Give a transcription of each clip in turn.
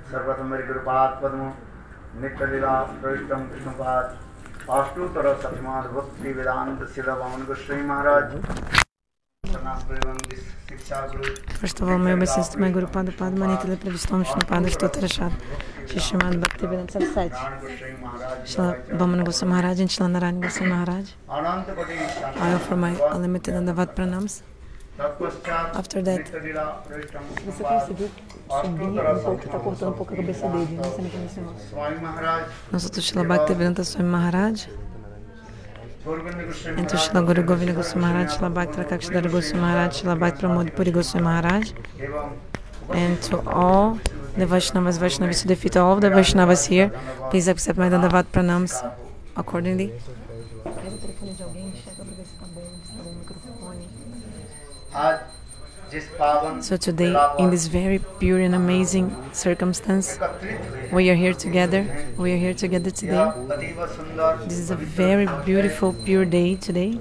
सर्वप्रथम मेरे गुरुपाद पद्म नित्य लीला प्रविष्टम कृष्णपाद अष्टोत्तर शतमान भक्ति वेदांत शिला वामन गोस्वामी महाराज। First of all, my obeisance to my Guru Pada Padma Nitya Pravishtam Vishnupada Stotrashad Shishimad Bhakti Vedanta Sach Shila Bhaman Goswami Maharaj and Shila Narayan Goswami Maharaj. I offer my unlimited Dandavat pranams. After that, você conseguiu subir pouco, está cortando um pouco a cabeça dele, não sei nem como Nós outros Shila Bhakti Vedanta Swami Maharaj. And to Shila Guru Govinda Goswami Maharaj, Shila Bhakti Rakshadhara Goswami Maharaj, Shila Bhakti Pramod Puri Goswami Maharaj, and to all the Vaishnavas, Vaishnavis, to the feet of all the Vaishnavas here, please accept my Dandavat pranams accordingly. So today, in this very pure and amazing circumstance, we are here together. We are here together today. This is a very beautiful, pure day today.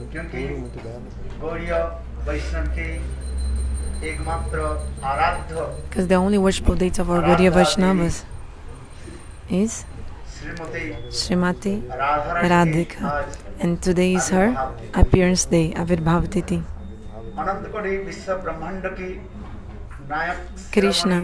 Because the only worshipful date of our Gaudiya Vaishnavas is Srimati Radhika. And today is her appearance day, Avirbhav Tithi. Krishna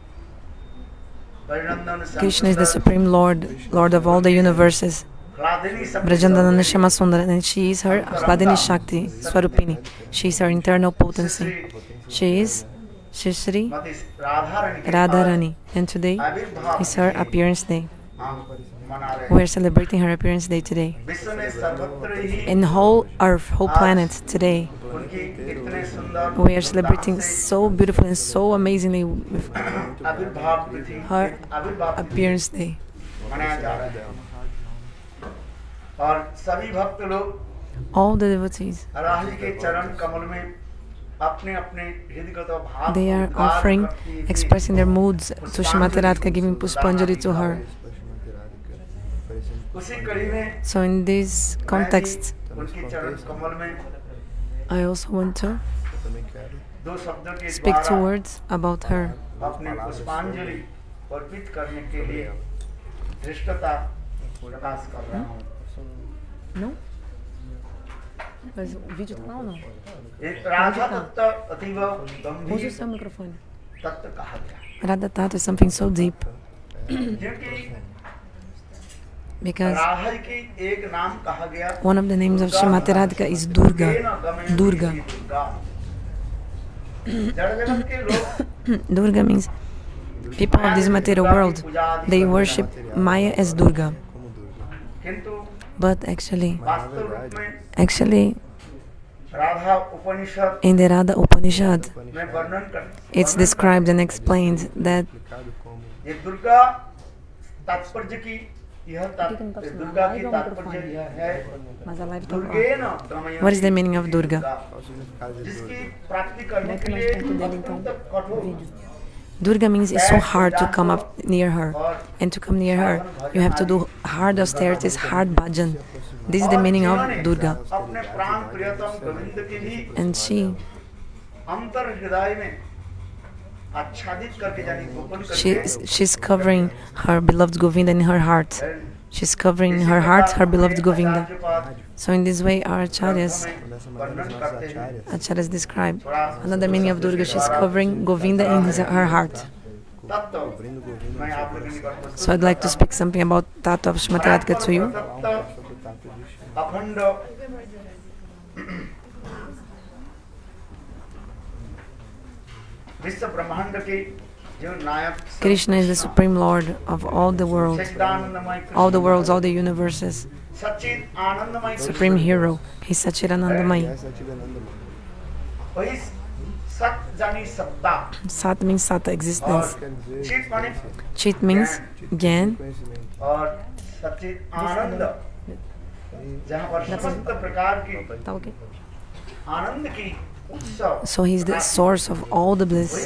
is the Supreme Lord, Lord of all the universes. Brajandanana Shama Sundara, and she is her Hladini Shakti Swarupini. She is her internal potency. She is Shri Radharani, and today is her appearance day. We are celebrating her appearance day today. In whole earth, whole planet today, we are celebrating so beautifully and so amazingly with her appearance day. All the devotees, they are offering, expressing their moods to Shrimati Radhika, giving Pushpanjali to her. So in this context, I also want to speak two words about her. No? Mas o vídeo tá lá ou não? Usa o seu microfone. Radha Tattva is something so deep. Because one of the names of Shrimati Radhika is Durga. Durga. Durga means people of this material world, they worship Maya as Durga. But actually, in the Radha Upanishad, it's described and explained that what is the meaning of Durga? Durga means it's so hard to come up near her. And to come near her, you have to do hard austerities, hard bhajan. This is the meaning of Durga. And she's covering her beloved Govinda in her heart. She's covering in her heart her beloved Govinda. So in this way, our acharyas describe another meaning of Durga. She's covering Govinda in her heart. So I'd like to speak something about Tattva of Shrimati Radhika to you. Krishna is the Supreme Lord of all the world, all the worlds, all the universes. Supreme Hero. He's Sachidanandamai. Sat means Sata, existence. Chit means Gyan. So he's the source of all the bliss.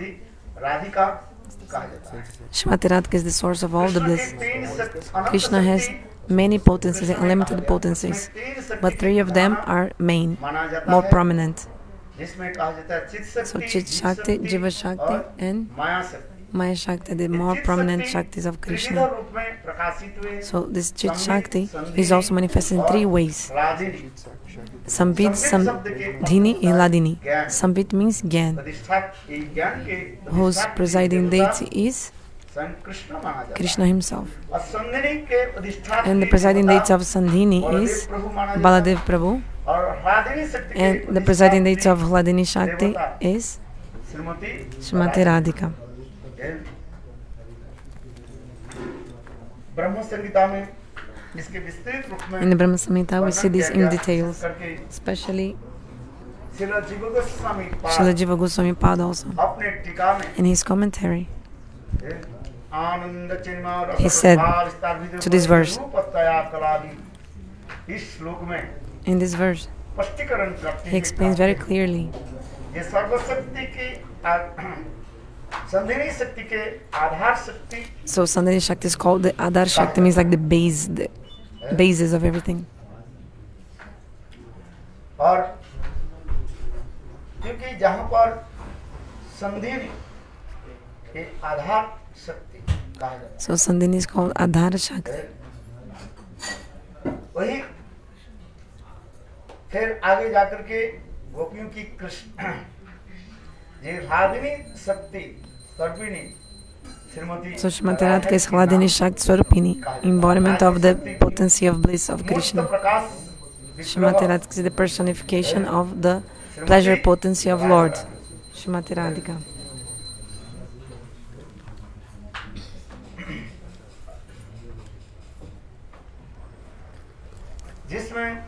Shrimati Radhika is the source of all the bliss. Krishna has many potencies, unlimited potencies, but three of them are main, more prominent. So Chit Shakti, Jiva Shakti and Maya Shakti, the more prominent Shaktis of Krishna. So this Chit Shakti is also manifested in three ways. Samvid, Samdhini, and Ladini. Samvid means Gyan, whose presiding deity is Krishna himself. And the presiding deity of Sandhini is Baladev Prabhu. And the presiding deity of Hladini Shakti is Srimati Radhika. In the Brahma Samhita, we see this in details, especially Srila Jiva Goswami Pad also. In his commentary, he said to this verse, in this verse, he explains very clearly so Sandhini Shakti is called the Adhar Shakti, means like the base, the basis of everything. So Sandhini is called Adhar Shakti. फिर आगे जाकर के गोपियों की कृष्ण ये रागिनी शक्ति सर्पिणी Shrimati So Srimati Radhika is Hladini Shakti Swarupini, embodiment of the potency of bliss of Krishna. Srimati Radhika is the personification of the pleasure potency of Lord. Srimati Radhika. जिसमें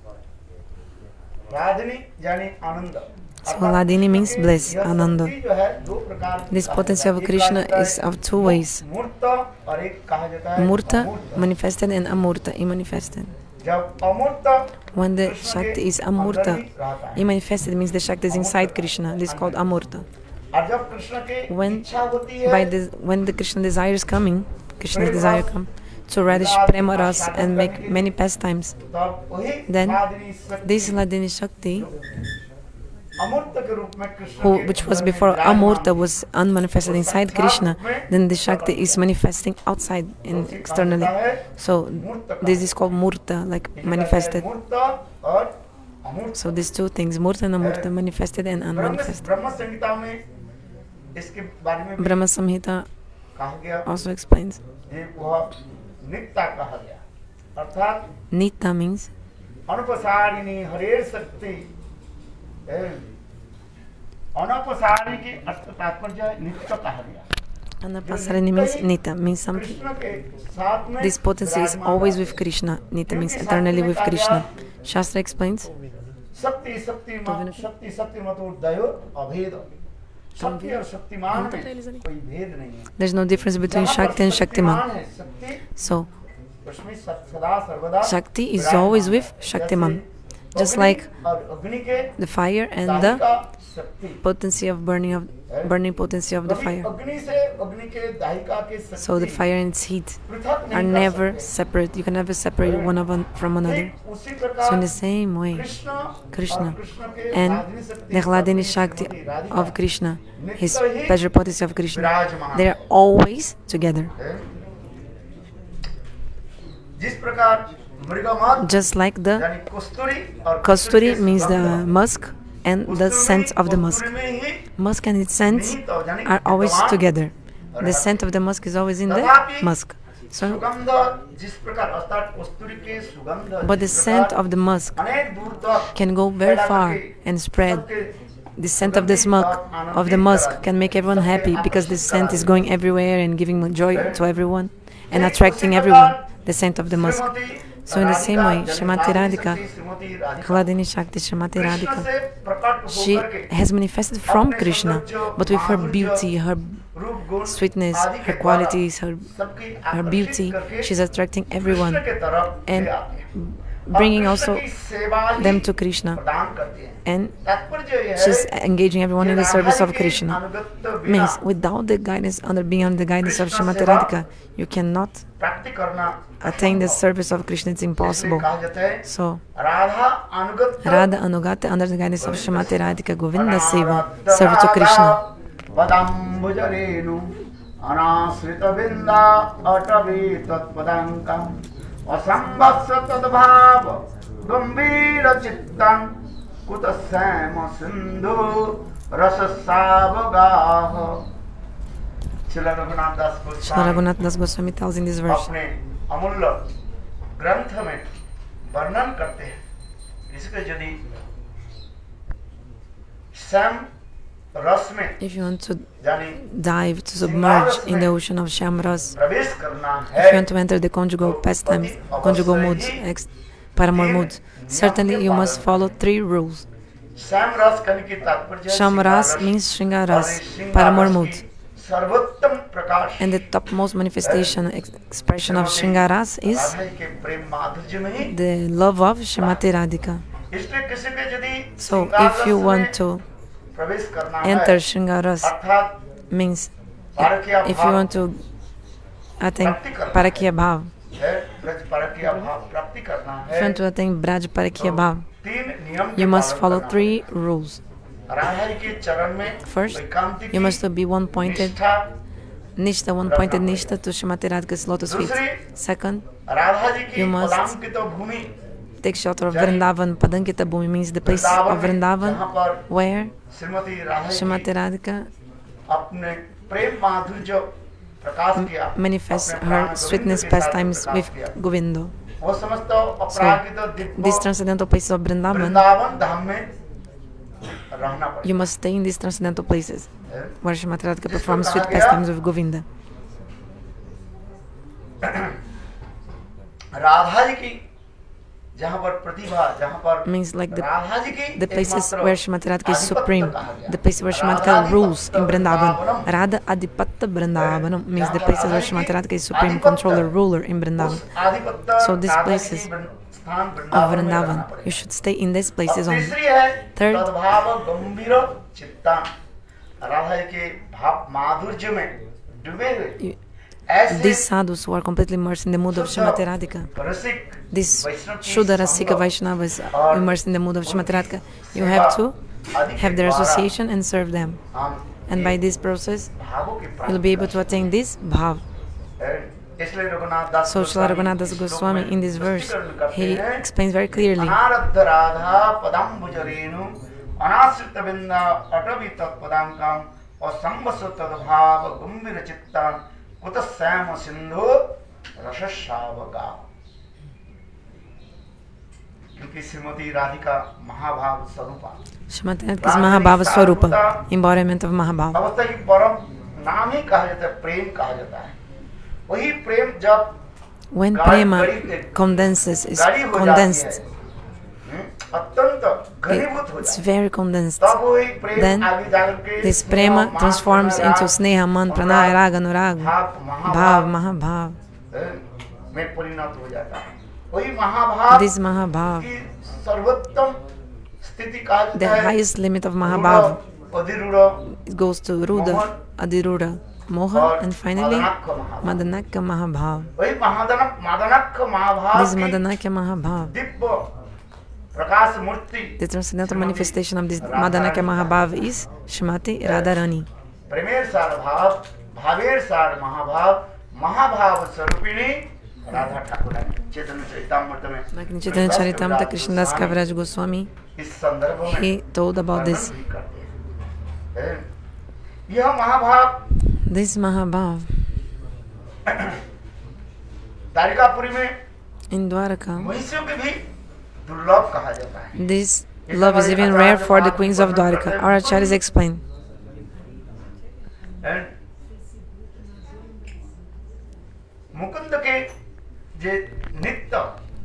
So Hladini means bliss, Ananda. This potency of Krishna is of two ways. Murta, manifested, and Amurta, immanifested. When the Shakti is Amurta, immanifested means the Shakti is inside Krishna. This is called Amurta. When the Krishna desire is coming, Krishna's desire comes to relish prema ras and make many pastimes, then this Hladini Shakti, which was before Amurta, was unmanifested inside Krishna, then the Shakti is manifesting outside and externally. So this is called Murta, like manifested. So these two things, Murta and Amurta, manifested and unmanifested. Brahma Samhita also explains. Nitya means Anapasarini Harer Sakti. Anapasari ki artha tatparya nitya kaha gaya. Anapasarini means Nitya, means something. This potency is always with Krishna. Nitya means eternally with Krishna. Shastra explains. Sakti Sakti Sakti Matur Dayor Abheda. Shakti or Shaktiman mein koi bhed nahi hai. There's no difference between Shakti and Shaktiman. So Shakti is always with Shaktiman, just like the fire and the potency of burning potency of the fire. So the fire and its heat are never separate. You can never separate one from another. So in the same way, Krishna and the Hladini Shakti of Krishna, his pleasure potency of Krishna, they are always together. Just like the Kasturi means the musk and the scent of the musk. Musk and its scent are always together. The scent of the musk is always in the musk. So, but the scent of the musk can go very far and spread. The scent of the musk can make everyone happy because the scent is going everywhere and giving joy to everyone and attracting everyone. The scent of the musk. So in the same way, Srimati Radhika, Hladini Shakti, Srimati Radhika, she has manifested from Krishna, but with her beauty, her sweetness, her qualities, her beauty, she's attracting everyone and bringing also them to Krishna. And she's engaging everyone in the service of Krishna. Means without the guidance, beyond the guidance of Srimati Radhika, you cannot attain the service of Krishna. It's impossible. So Radha Anugata, under the guidance of Srimati Radhika, Govinda Seva, serve to Krishna. पदाम्बुजरेणु अनाश्रितबिन्दा Atavi तत्पदाङ्कम् असंवत्स तद्भाव गम्भीरचित्तं कुतश्याम Sindhu रससावगाः। Srila Raghunath Das Goswami tells in this verse, अपने अमूल्य ग्रंथ में वर्णन करते हैं। इसके यदि Sam रस में if you want to यानी dive, to submerge in the ocean of Shamras, प्रवेश करना if you है want to enter the conjugal pastimes, conjugal moods, paramour moods, certainly you must follow 3 rules. सैम रस कहने की तात्पर्य Shamras means Shringaras, paramour moods. सर्वोत्तम प्रकाश And the topmost manifestation, expression of Shringaras is Radha के प्रेम माधुर्य में ही। the love of Srimati Radhika. इसलिए किसी के यदि So श्रृंगार if you रस want में to प्रवेश करना enter है, Shringaras, अर्थात means पारकीय if you भाव want to attain Parakya Bhav, है, ब्रज पारकीय भाव प्राप्ति करना if you है, want to attain Braj Parakya Bhav, 3 नियम के you must पालन follow करना 3 rules. है। राधा के चरण में First, एकांतिकी, you must be one-pointed निष्ठा, Nishta, one-pointed Nishta to Srimati Radhika's lotus feet. दूसरी, Second, राधा जी की you must पदांकित Bhumi take shelter of Vrindavan. Padankita Bhumi means the place of Vrindavan जहाँ पर where Shrimati Radha Srimati ji Radhika अपने प्रेम माधुर्य प्रकाश किया, manifests अपने her प्राण sweetness गोविंद के साथ pastimes प्रकाश with किया। Govinda. वो समस्त अपराजित These Divya transcendental places of Vrindavan, Vrindavan धाम में रहना पड़ेगा। you must stay in these transcendental places है? where Srimati Radhika performs sweet pastimes with Govinda. Radha ji की जहाँ पर प्रतिभा, जहाँ पर Means like राधा जी की the places एकमात्र where Srimati Radhika is आधिपत्य supreme, कहा गया। the places where Srimati Radhika rules in Vrindavan. Radha Adipatta Vrindavanam means the places where Srimati Radhika is supreme controller, ruler in Vrindavan. उस आधिपत्य So these Radha ji places की स्थान Of Vrindavan में रहना Vrindavan, पड़ेगा। you should stay in these और places only. तीसरी है Third, तद्भाव गंभीर चित्तान, राधा जी के भाव माधुर्य में डूबे हुए ऐसे these sadhus who are completely immersed in the mood of Srimati Radhika, Rasik these वैष्णव की Shuddha Rasika संगत Vaishnavas और immersed in the mood of Srimati Radhika, you have to आदि के have their द्वारा association and serve them. हम And by this process, भावों की you'll be able to attain this bhav. इसलिए रघुनाथ दास So Srila Raghunath Das Goswami in this verse, he explains very clearly, अनारब्ध Radha पदाम्बुजरेणु अनाश्रित बिंदा अटवी तत्पदांकम और संवस तद्भाव गंभीर चित्तान कुतश्याम सिंधु रसशावका। क्योंकि श्रीमती राधिका महाभाव स्वरूपा, Srimati Radhika is Mahabhava Swarupa, embodiment of Mahabhava. अवस्था की परम नाम ही कहा जाता है, प्रेम कहा जाता है। वही प्रेम जब When prema condenses, is condensed, अत्यंत घनीभूत हो it's जाए, very condensed. तब वही प्रेम Then आगे जाकर के This स्नेह, prema मान, transforms अनुराग, into sneha, man, pranaya, raga, anurag, भाव, bhav, mahabhav. में परिणत हो जाता है। वही महाभाव This mahabhav, की सर्वोत्तम स्थिति कहा the जाता है। highest limit of mahabhav, अधिरूढ़, it goes to Ruda, Adiruda, Moha, and finally Madanakya Mahabhav. वही मादनक्य महाभाव This की Madanakya Mahabhav, Divya Prakash Murthy the transcendental manifestation of this Madanakya Mahabhav is Srimati Radharani. प्रेमेर सार भाव, भावेर सार महाभाव, महाभाव स्वरूपिणी राधा ठाकुर चैतन्य चरितामृत में Like in Chaitanya Charitamrita, Krishnadas Kaviraj Goswami, इस संदर्भ में he told about this. वर्णन भी करते हैं। यह महाभाव This Mahabhav द्वारिकापुरी में in Dwaraka, महिषियों के भी दुर्लभ कहा जाता है। this love is even rare for the queens of Dwaraka. Our acharyas explain. And Mukund के जे नित्य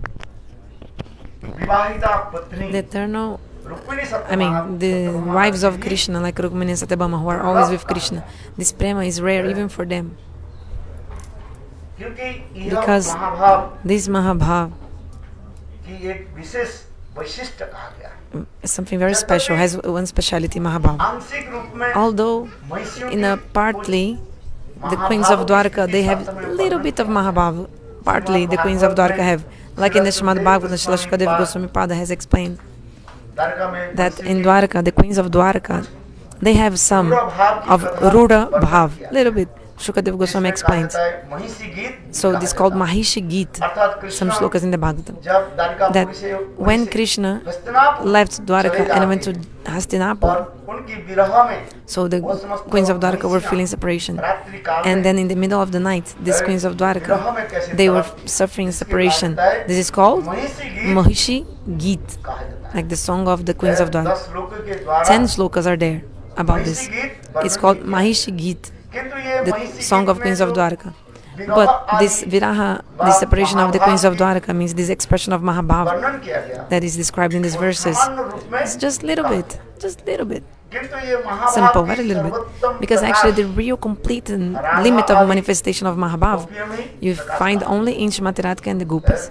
विवाहिता पत्नी The eternal, Rukmini I mean, the wives of Krishna, like Rukmini and Satyabhama, who are always with Krishna, this prema is rare even for them. क्योंकि यह Because महाभाव this Mahabhav की एक विशेष वैशिष्ट्य कहा गया। is something very special, has one speciality, Mahabhav. आंशिक रूप में Although, महिषियों in a की partly, the queens of Dwarka, they have a little bit of Mahabhav. Partly, the queens of Dwarka have. Like in the Srimad Bhagavatam, Srila Shukadev Goswami Pada has explained Dwarka में that in Dwarka, the queens of Dwarka, they have some of Rudha Bhav, little bit. Shukadeva Goswami explains. So this is called Mahishi Geet, some shlokas in the Bhagavatam. That when Krishna left Dwaraka and went to Hastinapur, so the queens of Dwaraka were feeling separation. And then in the middle of the night, these queens of Dwaraka, they were suffering separation. This is called Mahishi Geet, like the song of the queens of Dwaraka. 10 shlokas are there about this. It's called Mahishi Geet, the song of queens of Dwaraka. But this viraha, this separation of the queens of Dwaraka, means this expression of Mahabhava that is described in these verses. It's just little bit, simple, very little bit. Because actually the real complete and limit of manifestation of Mahabhava you find only in Srimati Radhika and the Gopas.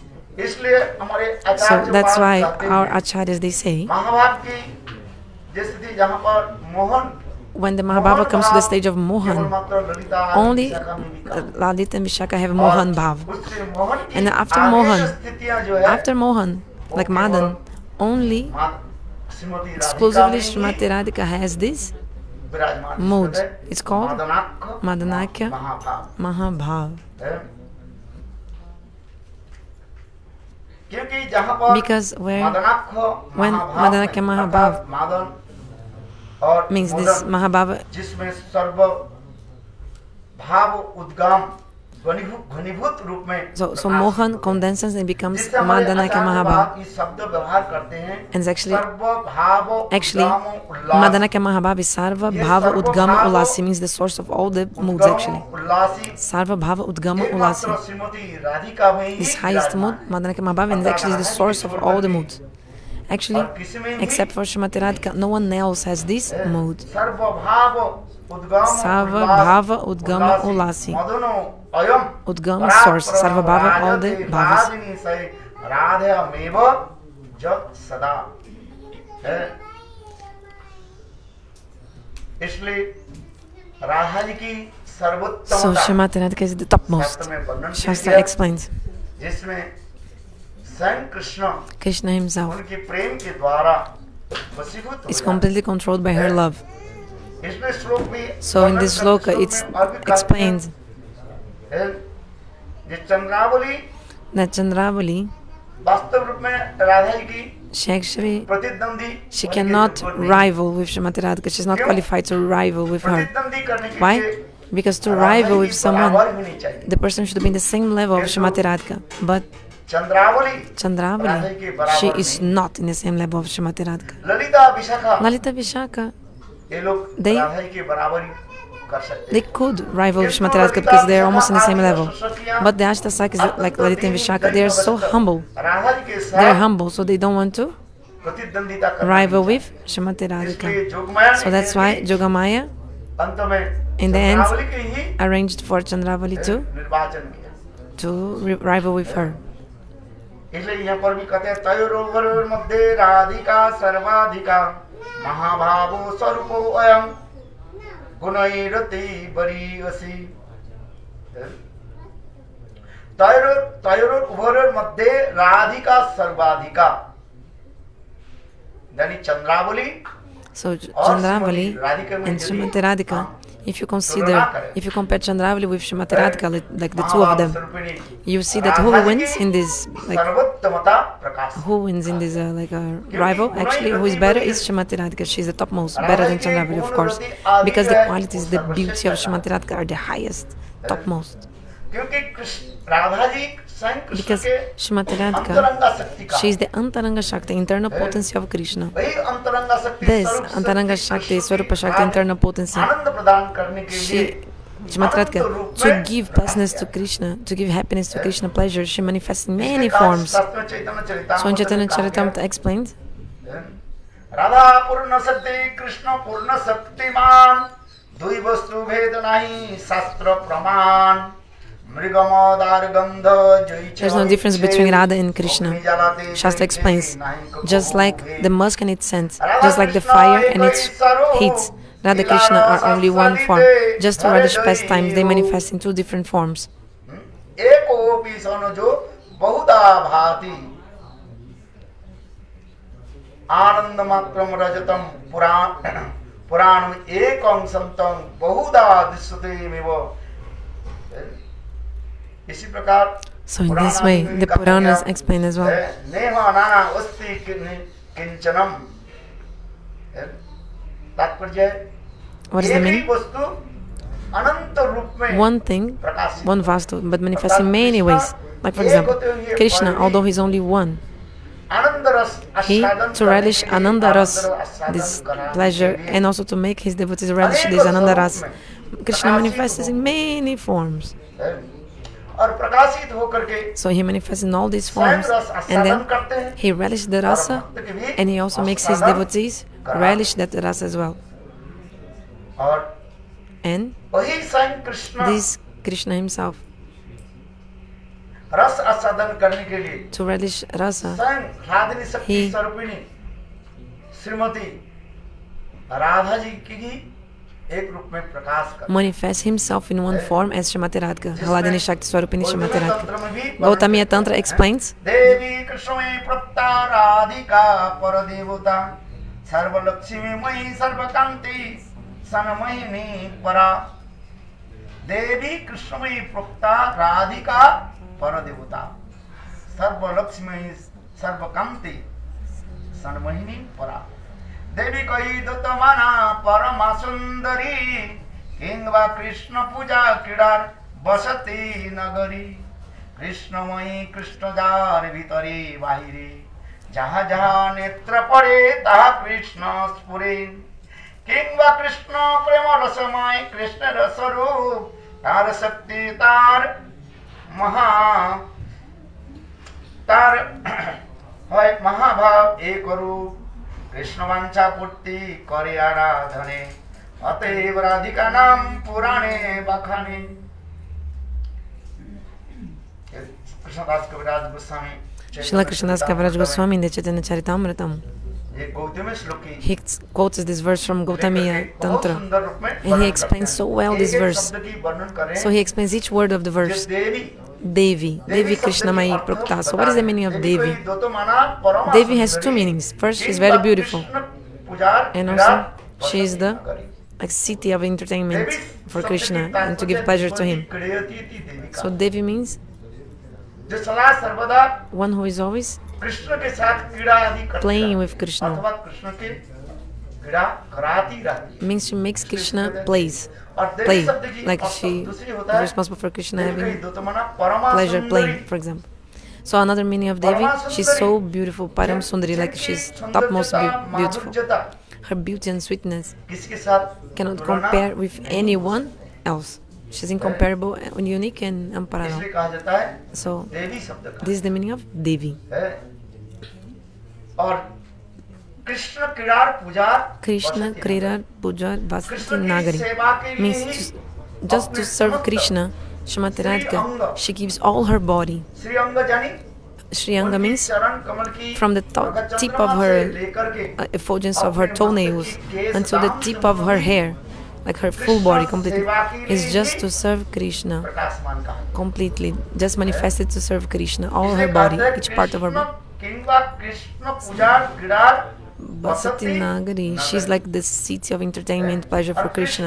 So that's why our acharyas, they say, when the Mahabhava comes to the stage of Mohan, only Lalita and Vishaka have Mohan Bhav. And after Mohan, like Madan, only exclusively Srimati Radhika has this mood. It's called Madanakya Mahabhav. Because when Madanakya Mahabhav means this Mahabhava, so Mohan condenses and becomes Madanakya Mahabhava. And actually Madanakya Mahabhava is Sarva Bhava Udgama Ulasi, means the source of all the moods actually. Sarva Bhava Udgama Ulasi. This highest mood, Madanakya Mahabhava, and actually is the source of all the moods. Actually, except for Srimati Radhika, no one else has this mood. Sarva Bhava Udgama Ulasi. Udgama source, Sarva Bhava, all the Bhavas. So Srimati Radhika is the topmost. Shastra explains. Krishna himself is completely controlled by her love. So in this shloka it's explained that Chandravali, she cannot rival with Srimati Radhika. She's not qualified to rival with her. Why? Because to rival with someone, the person should be in the same level of Srimati Radhika. But Chandravali, she is not in the same level of Srimati Radhika. Lalita Vishaka, they could rival Srimati Radhika because they are almost in the same level. But the Ashtasakis, like Lalita and Vishaka, they are so humble. They are humble, so they don't want to rival with Srimati Radhika. So that's why Jogamaya, in the end, arranged for Chandravali to rival with her. इसलिए यहाँ पर भी कहते हैं तयोरोवर मध्य राधिका सर्वाधिका महाभावो स्वरूपो अयं गुणैरति बरीयसी तयोरोवर मध्य राधिका सर्वाधिका यानी Chandravali. So Chandravali and Srimati Radhika, if you compare Chandravali with Srimati Radhika, like the two of them, you see that who wins in this, like rival, actually who is better is Srimati Radhika. She is the topmost, better than Chandravali, of course, because the qualities, the beauty of Srimati Radhika are the highest, topmost. Because Srimati Radhika, she is the Antaranga Shakti, internal potency of Krishna. This Antaranga Shakti, Swarupa Shakti, internal potency, Srimati Radhika, to give pleasantness to Krishna, to give happiness to Krishna, pleasure, she manifests in many forms. So in Chaitanya Charitamrita explains, Radha Purna Sakti, Krishna Purna Saktiman, Dui Vastu Veda Nahi, Sastra Praman. There's no difference between Radha and Krishna. Shastra explains, just like the musk and its scent, just like the fire and its heat, Radha Krishna are only one form. Just to Radha's pastimes, they manifest in two different forms. पुराण एकं संतं बहुधा दृश्यतेमेव। इसी प्रकार So in this way, the Puranas explain as well. Neha नाना अस्ति किंचनम। तात्पर्य What is the meaning? वस्तु अनंत रूप में One thing, one vastu, but manifests in many ways. Like for example, Krishna, although he's only one, he to relish Ananda Ras, this pleasure, and also to make his devotees relish this Ananda Ras. Krishna manifests in many forms. So he manifests in all these forms, and then he relishes the rasa, and he also makes his devotees relish that rasa as well. And this Krishna himself, to relish rasa, he manifests himself in one form as Shrimati Radhika, Hladini Shakti Swarupini Shrimati Radhika. Gautamiya Tantra explains, Devi Krishna Prapta Radhika Paradevata Sarva Lakshmi Mai Sarva Kanti Sanamahini Para. Devi Krishna Prapta Radhika Paradevata Sarva Lakshmi Sarva Kanti Sanamahini Para. देवी कही दत्तमाना परमा सुंदरी किंवा कृष्ण पूजा क्रीडार बसती नगरी कृष्णमयी Krishna jar भीतरी बाहिरी जहाँ जहाँ नेत्र पड़े तहा कृष्ण स्फुरे किंवा कृष्ण प्रेम रसमय कृष्ण रसरूप तार शक्ति तार महा तार महाभाव एक रूप कृष्ण वांछा पूर्ति करे आराधने अतएव राधिका नाम पुराणे बखाने। कृष्णदास कविराज Goswami Srila Krishnadas Kaviraj Goswami in the Chaitanya Charitamrita, he quotes this verse from Gautamiya Tantra, and he explains so well this verse. So he explains each word of the verse. Devi, Devi Krishnamayi Prapta. So what is the meaning of Devi? Devi has two meanings. First, she is very beautiful, and also she is the city of entertainment for Krishna and to give pleasure to him. So Devi means one who is always playing with Krishna. Means she makes Krishna play, like she is responsible for Krishna having pleasure playing, for example. So another meaning of Devi, she's so beautiful, Param Sundari, like she's topmost beautiful. Her beauty and sweetness cannot compare with anyone else. She's incomparable, unique and unparalleled. So this is the meaning of Devi. Krishna Krirar Pujar Vasati Nagari means just to serve Krishna. Shrimati Radhika, she gives all her body. Shriyanga means from the tip of her effulgence of her toenails until the tip of her hair, like her full body completely, is just to serve Krishna completely, just manifested to serve Krishna, all her body, each part of her body. Vasati Nagari, she's like the city of entertainment, pleasure for Krishna.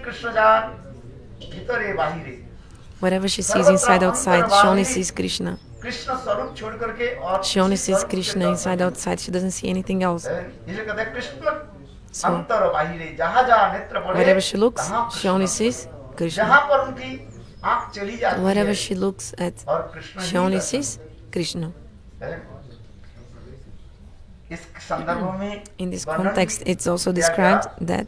Whatever she sees inside, outside, she only sees Krishna. She only sees Krishna inside, outside, she doesn't see anything else. So, wherever she looks, she only sees Krishna. Wherever she looks at, she only sees Krishna. In this context, it's also described that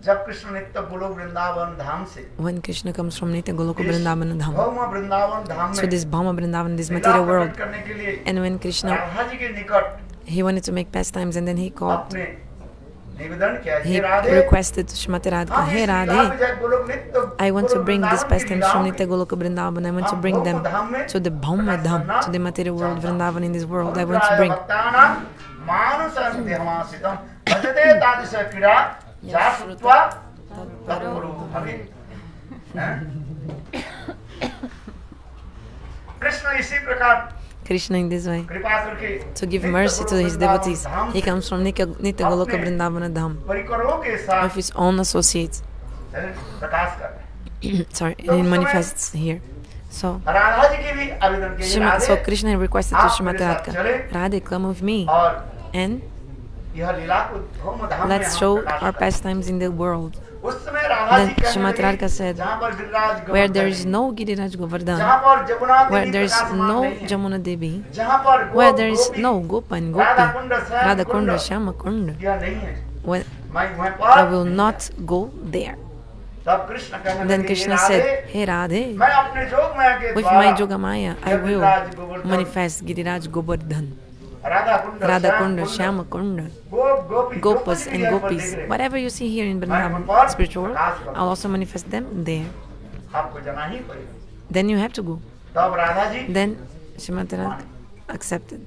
when Krishna comes from Nitya Goloka Vrindavana Dham, so this Bhauma Vrindavan, this material world, and when Krishna, he wanted to make pastimes, and then he called, he requested to Shrimati Radhika, "Hey Radhe, I want to bring these pastimes from Nitya Goloka Vrindavan, I want to bring them to the Bhauma Dham, to the material world, Vrindavan in this world, I want to bring." Krishna in this way, कृपा करके to give mercy to his devotees. He comes from Nitya Goloka Vrindavana Dham परिकरों के साथ of his own associates. प्रकाश कर रहे हैं। Sorry, he manifests here. So, Radha ji की भी आवेदन के लिए so Krishna requested to Srimati Radhika, Radhe, come with me और and यह लीला को धूम धाम में let's हम show प्रकाश our करें। pastimes in the world. उस समय राधा Then जी कहने Srimati लगी, Radhika said, जहाँ पर Giriraj where there Govardhan is है, no Giriraj Govardhan, जहाँ पर Jamuna where Devi there is प्रकाशमान no नहीं है, Jamuna Devi, जहाँ पर where Gop there is Gopi, no Gopa and Radha Gopi, Kund Shyam Radha Kund, Kunda, Shyama Kunda, यह नहीं है, when मैं वहाँ I पर will not go there. तब कृष्ण कहने Then लगे, Krishna "हे said, राधे, Hey Radhe, मैं अपने जोग माया के with द्वारा my Jogamaya, I यह will Giriraj Govardhan, manifest Giriraj Govardhan, Radha Kund, Radha Shyam Kunda, Kund, Shyama Kunda, गोप गोपी, जो कुछ Gopas भी and यहाँ पर Gopis. देख रहे हैं, Whatever you see here in Vrindavan, spiritual world, I'll also manifest them there. आपको जाना ही पड़ेगा। Then you have to go. तब Radha ji Then Srimati Radhika accepted.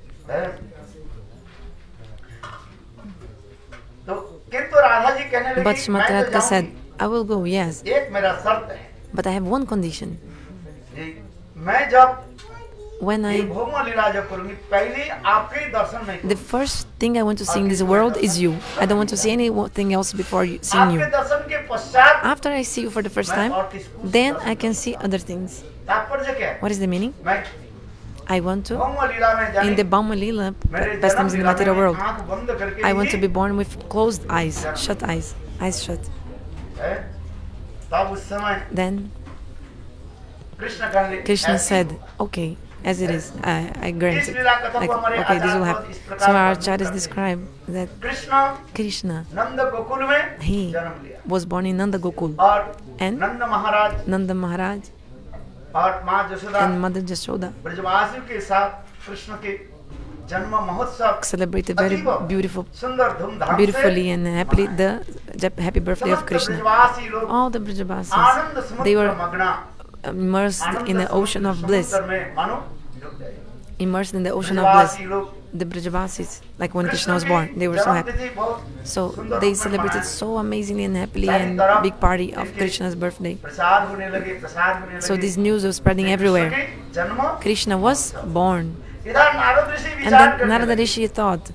तो किंतु राधा जी कहने लगी, But Srimati मैं तो Radhika said, जाऊंगी, I will go, yes, एक मेरा शर्त है, but I have one condition. जी, मैं जब When ये I, भोग लीला जब करूंगी, पहले आपके ही दर्शन नहीं the first thing I want to see in this world is you. I don't want to see anything else before seeing आपके you. दर्शन के पश्चात After I see you for the first मैं time, और किसको then I can see other things. तात्पर्य क्या है? What is the meaning? मैं I want to, भोग लीला में in जाने the Bhauma Lila, मेरे pastimes in the जन्म material लीला में world, आंख बंद करके I want to he be born with closed eyes, shut eyes shut. है, तब उस समय Then कृष्ण कहने लगे, Krishna ऐसी said, okay, as it is, I grant इस it. लीला कथा Like, को हमारे okay, this will Acharya happen. इस So प्रकार our वर्णन acharyas करते हैं। describe that कृष्ण Krishna नंद गोकुल में He जन्म लिया was born in Nanda Gokul, और and Nand Maharaj Nanda Maharaj और माँ जसोदा and Mother Jashoda ब्रजवासियों के साथ कृष्ण के जन्म महोत्सव celebrated very beautiful, सुंदर धूमधाम beautifully से and happily the happy birthday of समस्त Krishna. ब्रजवासी लोग All the Brajabasis, Anand they समुद्र were मग्ना immersed in the ocean of bliss, समुद्र में मानो डूब जाए। immersed in the ocean of bliss. ब्रजवासी लोग The Brajabasis, like when Krishna Krishna was की born, they were so happy. जन्मतिथि बहुत So सुंदर they रूप में celebrated मनाए। so amazingly and happily सारी and तरफ big party of इनके Krishna's birthday. प्रसाद होने लगे, प्रसाद होने So लगे। this news was spreading Krishna everywhere. के जन्म Krishna was born. इधर नारद ऋषि And विचार then करने Narada लगे। Rishi thought,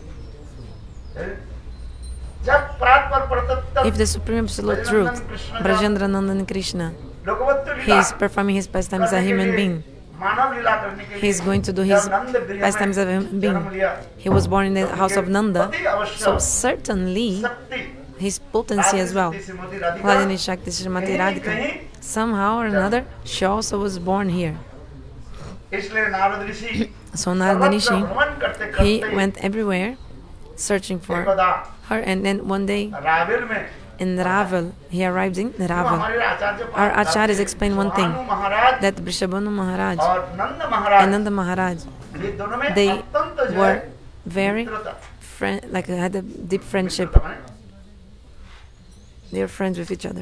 जब प्रात पर प्रतप्त if the Supreme Absolute Truth, Brajendra Nandan Krishna, लोकवत्व he is performing his pastimes as a human being, मानव लीला करने के लिए he is going to do his जब नंद गृह में pastimes as a human जन्म being. लिया, He was born in the house of Nanda, अति अवश्य so certainly शक्ति his potency as well. Radhika Shrimati Radhika Hladini Shakti Srimati Radhika. Somehow or another, she also was born here. इसलिए नारद ऋषि So Narada Rishi, भ्रमण करते he करते went everywhere searching for एकदा her, and then one day Rawail में in Ravel, he arrived in Ravel. हमारे आचार्य Our acharyas explain one thing, Bhanu Maharaj that Vrishabhanu Maharaj और नंद and Maharaj Nanda Maharaj, ये दोनों में they अत्यंत जो है were very मित्रता like had a deep friendship. मित्रता माने They were friends with each other.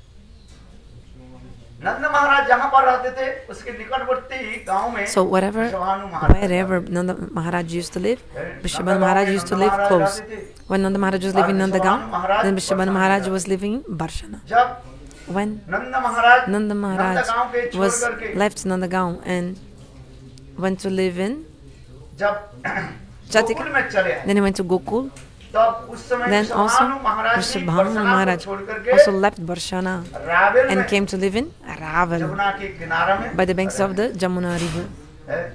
नंद महाराज जहाँ पर रहते थे उसके निकटवर्ती गांव में So whatever, Vishwabhanu Maharaj wherever Nanda Maharaj used to live, Vrishabhanu Maharaj used to live close. When Nanda Maharaj was living in Nandagaon, then Vrishabhanu Maharaj was living in Barshana. जब When Nand Maharaj Nanda Maharaj Nandgaon के छोड़ was करके left Nandagaon and went to live in जब Chatika, Gokul में चले आए then he went to Gokul. तब उस समय Then also विश्वभानु महाराज ने Vrishabhanu बरसाना Maharaj को छोड़ करके also left Barshana Rawail and में came to live in Ravel Jamuna के किनारे में by the banks of the Jamuna river. है।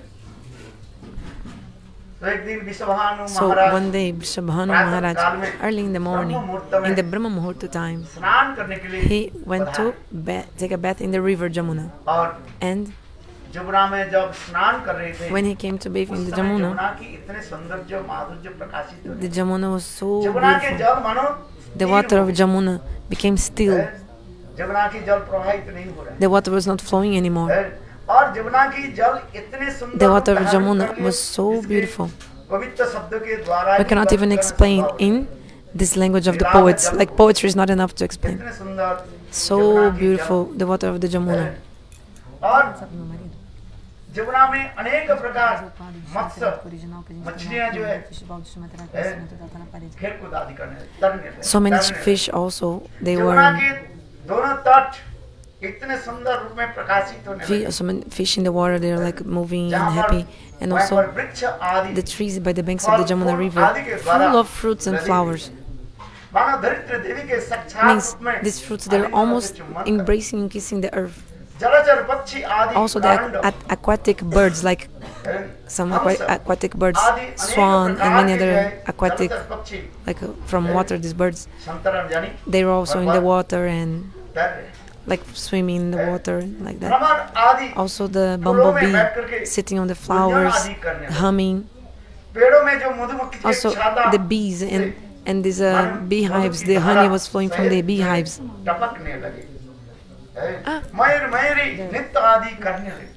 तो एक दिन Vishwabhanu So Maharaj one day Vrishabhanu Maharaj, early in the morning, in the Brahma Muhurta time, स्नान करने के लिए he went to take a bath in the river Jamuna. और And Jamuna में जब स्नान कर रहे थे when he came to bathe in उस the समय Jamuna, जमुना की इतने सौंदर्य माधुर्य प्रकाशित हो the Jamuna was so Jamuna के beautiful. जल मानो The water of Jamuna became still. Jamuna की जल प्रवाहित नहीं हो रहा The water was not flowing anymore. है और जमुना की जल इतने सुंदर The water of रूप धारण Jamuna कर लिए, was so जिसके beautiful. पवित्र शब्दों के द्वारा We ही cannot even वर्णन explain संभव in this language of the poets. Like poetry is not enough to explain. इतने सुंदर So जमुना की beautiful, जल the water of the Jamuna. है। और जमुना में अनेक प्रकार मत्स्य मछलियां जो है खेल कूद आदि करने तरने लगे। So many fish also, they Jamuna were के दोनों तट इतने सुंदर रूप में प्रकाशित होने लगे। So many fish in the water, they're like moving and happy. And also the trees by the banks of the Jamuna River, full of fruits and flowers. मानो धरित्री देवी के साक्षात Means रूप में these fruits, they're almost embracing and kissing the earth. जलचर पक्षी आदि Also the aquatic birds, like some aquatic birds, swan and many other aquatic, like from water, these birds, संतरण यानी they were also in the water and तैर रहे। like swimming in the water like that. भ्रमर आदि Also the bumblebee sitting on the flowers, humming. पेड़ों में जो मधुमक्खी के Also छाता the bees and these beehives, the honey was flowing from the beehives. टपकने लगे। मयूर मयूरी नृत्य आदि करने लगे।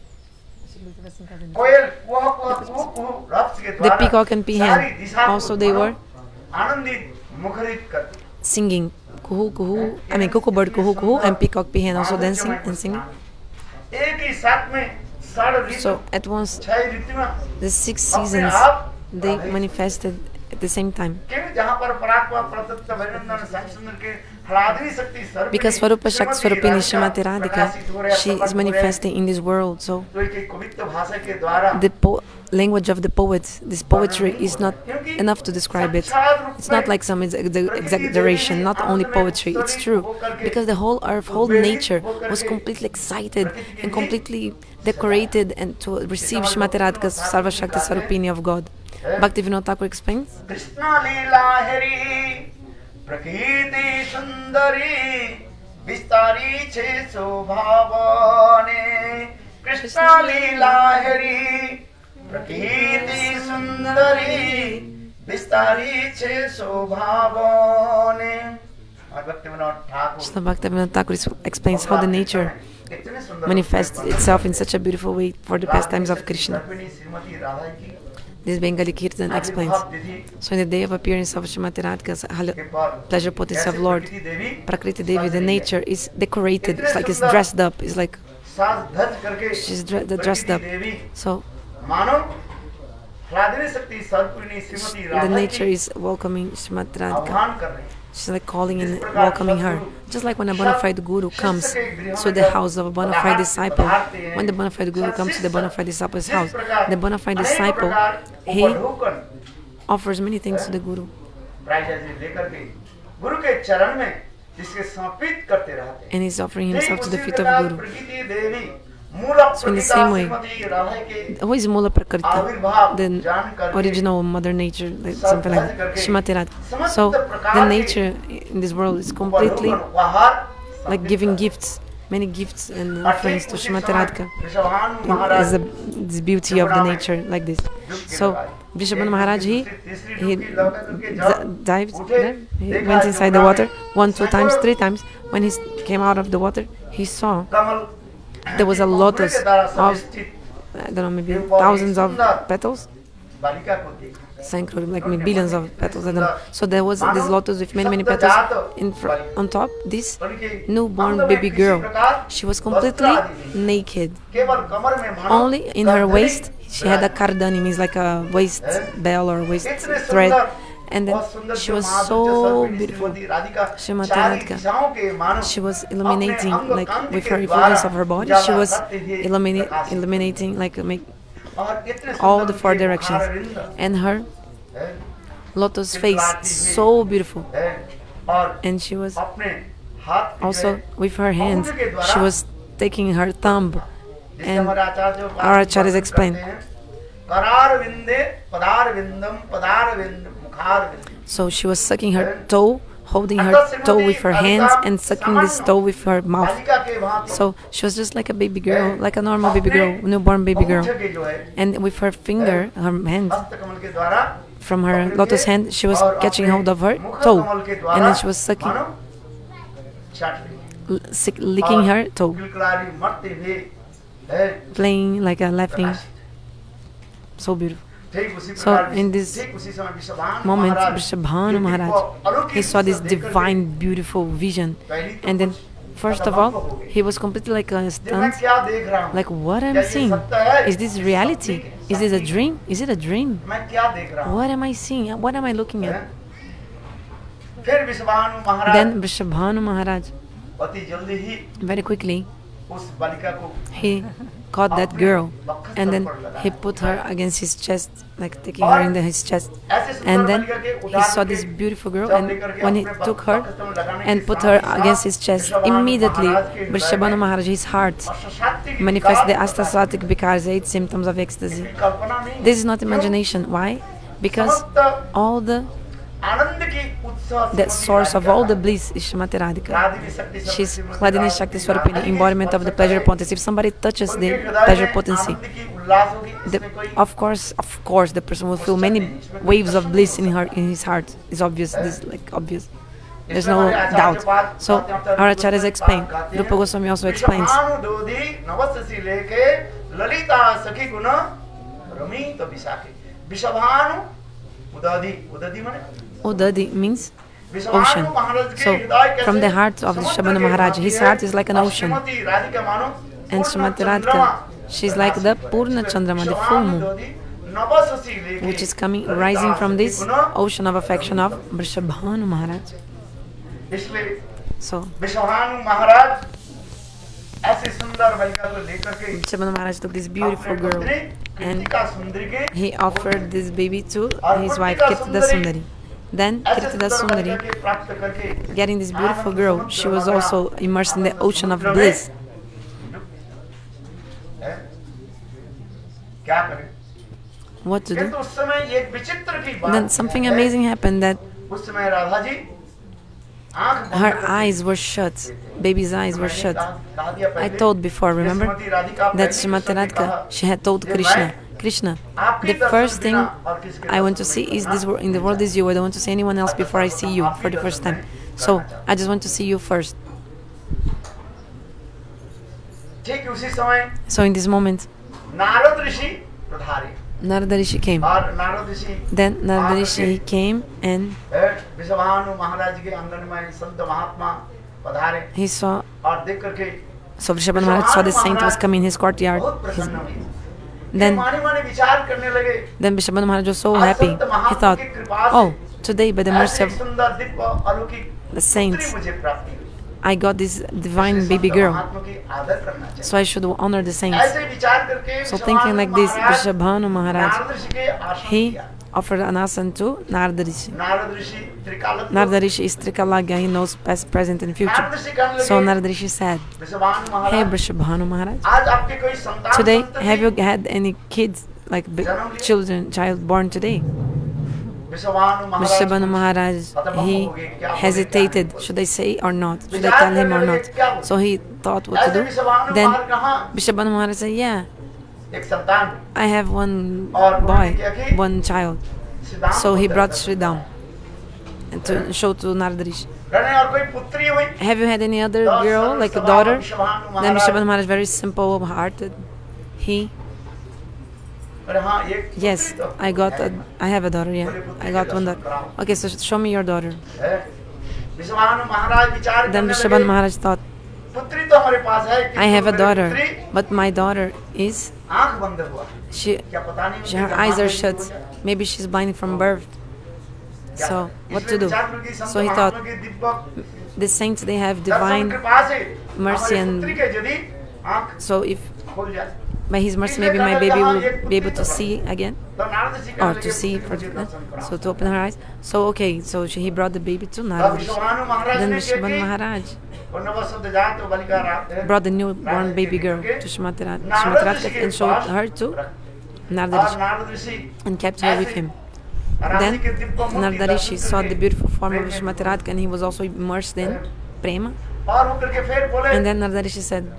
कोयल कुहू रफ्स के The द्वारा peacock and सारी peahen, दिशा को also they were आनंदित मुखरित करते। singing. Kuhu kuhu, I mean cuckoo bird kuhu kuhu and peacock peahen also dancing and singing. एक ही साथ में सारे ऋतु So at once छह ऋतुओं the 6 seasons, they manifested at the same time. क्योंकि जहाँ पर पराक्रम प्रतप्त अभिनंदन संसुंदर के हलादनी शक्ति सर्व Because Swarupa Shakti Swarupini Srimati Radhika, she is manifesting in this world. So तो एक कवित्व भाषा के द्वारा the language of the poets, this poetry is not enough to describe it. It's not like some exaggeration, not only poetry, it's true. Because the whole earth, whole nature was completely excited and completely decorated and to receive Srimati Radhika's Sarva Shakti Swarupini of God. Bhaktivinoda Thakur explains, Krishna लीला हरि प्रकृति सुंदरी विस्तारी छे शोभावने कृष्ण लीला हरि प्रकृति सुंदरी विस्तारी छे शोभावने। और Bhaktivinod Thakur Krishna Bhaktivinoda Thakur explains how the nature इतने सुंदर manifests itself in such a beautiful way for the pastimes of Krishna. Shrimati Radha की This Bengali Kirtan explains. So in the day of appearance of Srimati Radhika's pleasure potency of Lord, Prakriti Devi, the nature is decorated. It's like it's dressed up. It's like साज धज करके she's dressed up. So मानो हलादनी शक्ति सर्वपूर्णी Shrimati the Radha nature की is welcoming Srimati Radhika. आह्वान कर रहे हैं। She's like calling and welcoming her. Just like when a bona fide guru comes to the house of a bona fide disciple. When the bona fide guru comes to the bona fide disciple's house, the bona fide disciple, he offers many things to the guru. लेकर के गुरु के चरण में जिसके समर्पित करते रहते हैं। And he's offering himself to the feet of Guru. प्रकृति देवी So in the same way, who is Mula Prakriti, the original mother nature, like something like that, Srimati Radhika. So the nature in this world is completely like giving gifts, many gifts and offerings to Srimati Radhika as this beauty of the nature like this. So Vrishabhanu Maharaj, he dived there, he went inside the water 1, 2 times, 3 times. When he came out of the water, he saw there was a lotus of, I don't know, maybe thousands of petals, like maybe billions of petals, I don't know. So there was this lotus with many petals. On top, this newborn baby girl, she was completely naked. Only in her waist, she had a kardani, means like a waist bell or waist thread. And then she was so beautiful. Srimati Radhika, she was illuminating, like with her influence of her body, she was illuminating, like make all the 4 directions. And her lotus face, so beautiful. And she was also with her hands, she was taking her thumb. And our acharyas explained. So she was sucking her toe, holding her toe with her hands and sucking this toe with her mouth. So she was just like a baby girl, like a normal baby girl, newborn baby girl. And with her finger, her hand, from her lotus hand, she was catching hold of her toe. And then she was sucking, licking her toe, playing like a laughing. So beautiful. So in this moment, Vrishabhanu Maharaj, he saw this divine, beautiful vision. And then, first of all, he was completely like stunned. Like, what am I seeing? Is this reality? Is this a dream? Is it a dream? What am I seeing? What am I looking at? Then Vrishabhanu Maharaj, अति जल्दी ही Very quickly, उस बालिका को he caught that girl and then he put her against his chest, like taking her in his chest. And then he saw this beautiful girl, and when he took her and put her against his chest, immediately Vrishabhanu Maharaj, his heart manifested the astasatic because 8 symptoms of ecstasy. This is not imagination. Why? Because all the source of all the bliss is Srimati Radhika. She's Hladini Shakti Swarupini, embodiment of the pleasure potency. If somebody touches the pleasure potency, of course, the person will feel many waves of bliss in his heart. It's obvious. This is like obvious. There's no doubt. So our acharyas explain. Rupa Goswami also explains. Udadi means ocean. So from the heart of the Vrishabhanu Maharaj, his heart is like an ocean. And Srimati Radhika, she's like the Purna Chandrama, the full moon, which is coming, rising from this ocean of affection of Vrishabhanu Maharaj. So Vrishabhanu Maharaj took this beautiful girl and he offered this baby to his wife Kirtida Sundari. Then Kirtida Sundari, getting this beautiful girl, she was also immersed in the ocean of bliss. What to do? Then something amazing happened, that her eyes were shut, baby's eyes were shut. I told before, remember, that Srimati Radhika, she had told Krishna, the first thing I want to see is this in the world is you. I don't want to see anyone else before I see you for the first time. So I just want to see you first. So in this moment, Narada Rishi came. Then Narada Rishi came and he saw. So Vrishabhanu Maharaj saw the saint was coming in his courtyard. Then Vrishabhanu Maharaj was so happy. He thought, oh, today by the mercy of the saints, I got this divine baby girl, so I should honor the saints. So thinking like this, Vrishabhanu Maharaj, he offered an asana to Narada Rishi. Narada Rishi is Trikalagya, he knows past, present and future. So Narada Rishi said, hey Vrishabhanu Maharaj, today have you had any kids, like child born today? Vrishabhanu Maharaj, he hesitated, should I say or not? Should I tell him or not? So he thought what to do. Then Vrishabhanu Maharaj said, yeah, I have one boy, one child. So he brought Sridham and to show to Narada Rishi. Have you had any other girl, like a daughter? Then Vrishabhanu Maharaj, very simple-hearted, he, yes, I have a daughter, yeah, I got one daughter. Okay, so show me your daughter. Then Vrishabhanu Maharaj thought, I have a daughter, but my daughter is, her eyes are shut, maybe she's blind from birth. So, what to do? So he thought, the saints, they have divine mercy, and so if by his mercy maybe my baby will be able to see again, or to see, so to open her eyes. So okay, so he brought the baby to Narada Rishi. Then Vrishabhanu Maharaj brought the newborn baby girl to Srimati Radhika and showed her to Narada Rishi and kept her with him. Then Narada Rishi saw the beautiful form of Srimati Radhika and he was also immersed in prema. And then Narada Rishi said,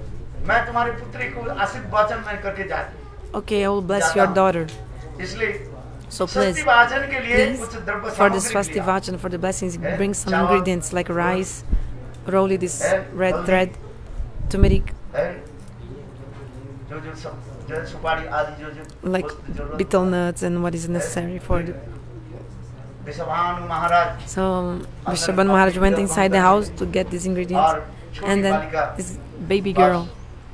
okay, I will bless your daughter. So please, for the Swasti Vachan, for the blessings, bring some ingredients like rice, roll this red thread, turmeric, like betel nuts and what is necessary for the... So Vrishabhanu Maharaj went inside the house to get these ingredients, and then this baby girl,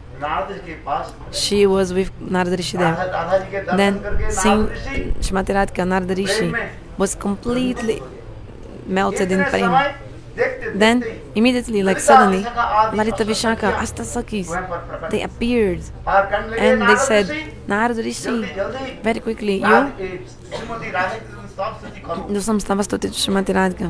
she was with Narada Rishi there. Then seeing Srimati Radhika, Narada Rishi was completely melted in prema. Then, immediately, like suddenly, Lalita Vishaka, Ashtasakis, they appeared and they said, Narada Rishi, very quickly, you do some Stavastoti to Srimati Radhika.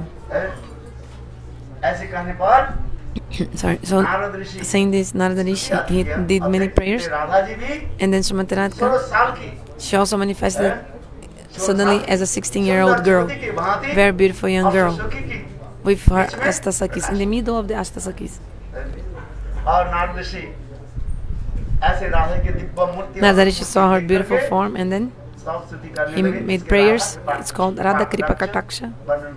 Sorry, so saying this, Narada Rishi, he did many prayers, and then Srimati Radhika, she also manifested suddenly as a 16-year-old girl, very beautiful young girl, with her Ashtasakis, in the middle of the Ashtasakis. Narada Rishi saw her beautiful form, and then he made prayers. It's called Radha Kripa Kataksha.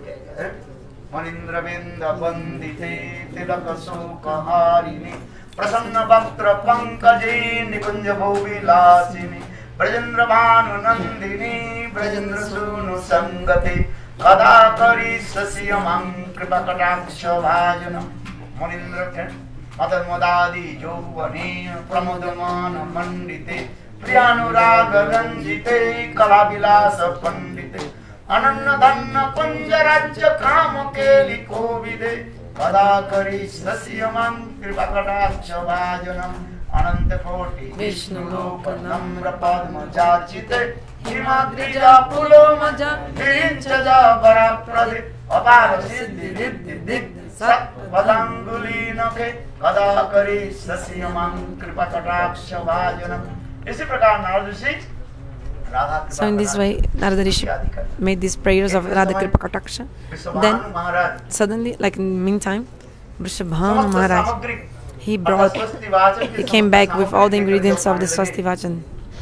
Madadi Jovani Pramodamana Mandite Priyanuraga Ranjite Kalabilasa Pandite Anannadanna Panjarajya Kamakeli Kovide Kadakari Sasyamam Kripakadaksha Vajanam Ananta Koti Vishnu Lokanam Rapadma Jachite Himadrija Pulomaja Virinchaja Varapradi Apara Siddhi Riddhi Digdhi Sat Vadanguli Nake Kadakari Sasyamam Kripakadaksha Vajanam. इसी प्रकार नारद ऋषि Radha So in this way, Narada Rishi made these prayers of Radha Kripa Kataksha. Then, suddenly, like in the meantime, Vrishabhanu Maharaj, he came back with all the ingredients of the Swasti Vachan.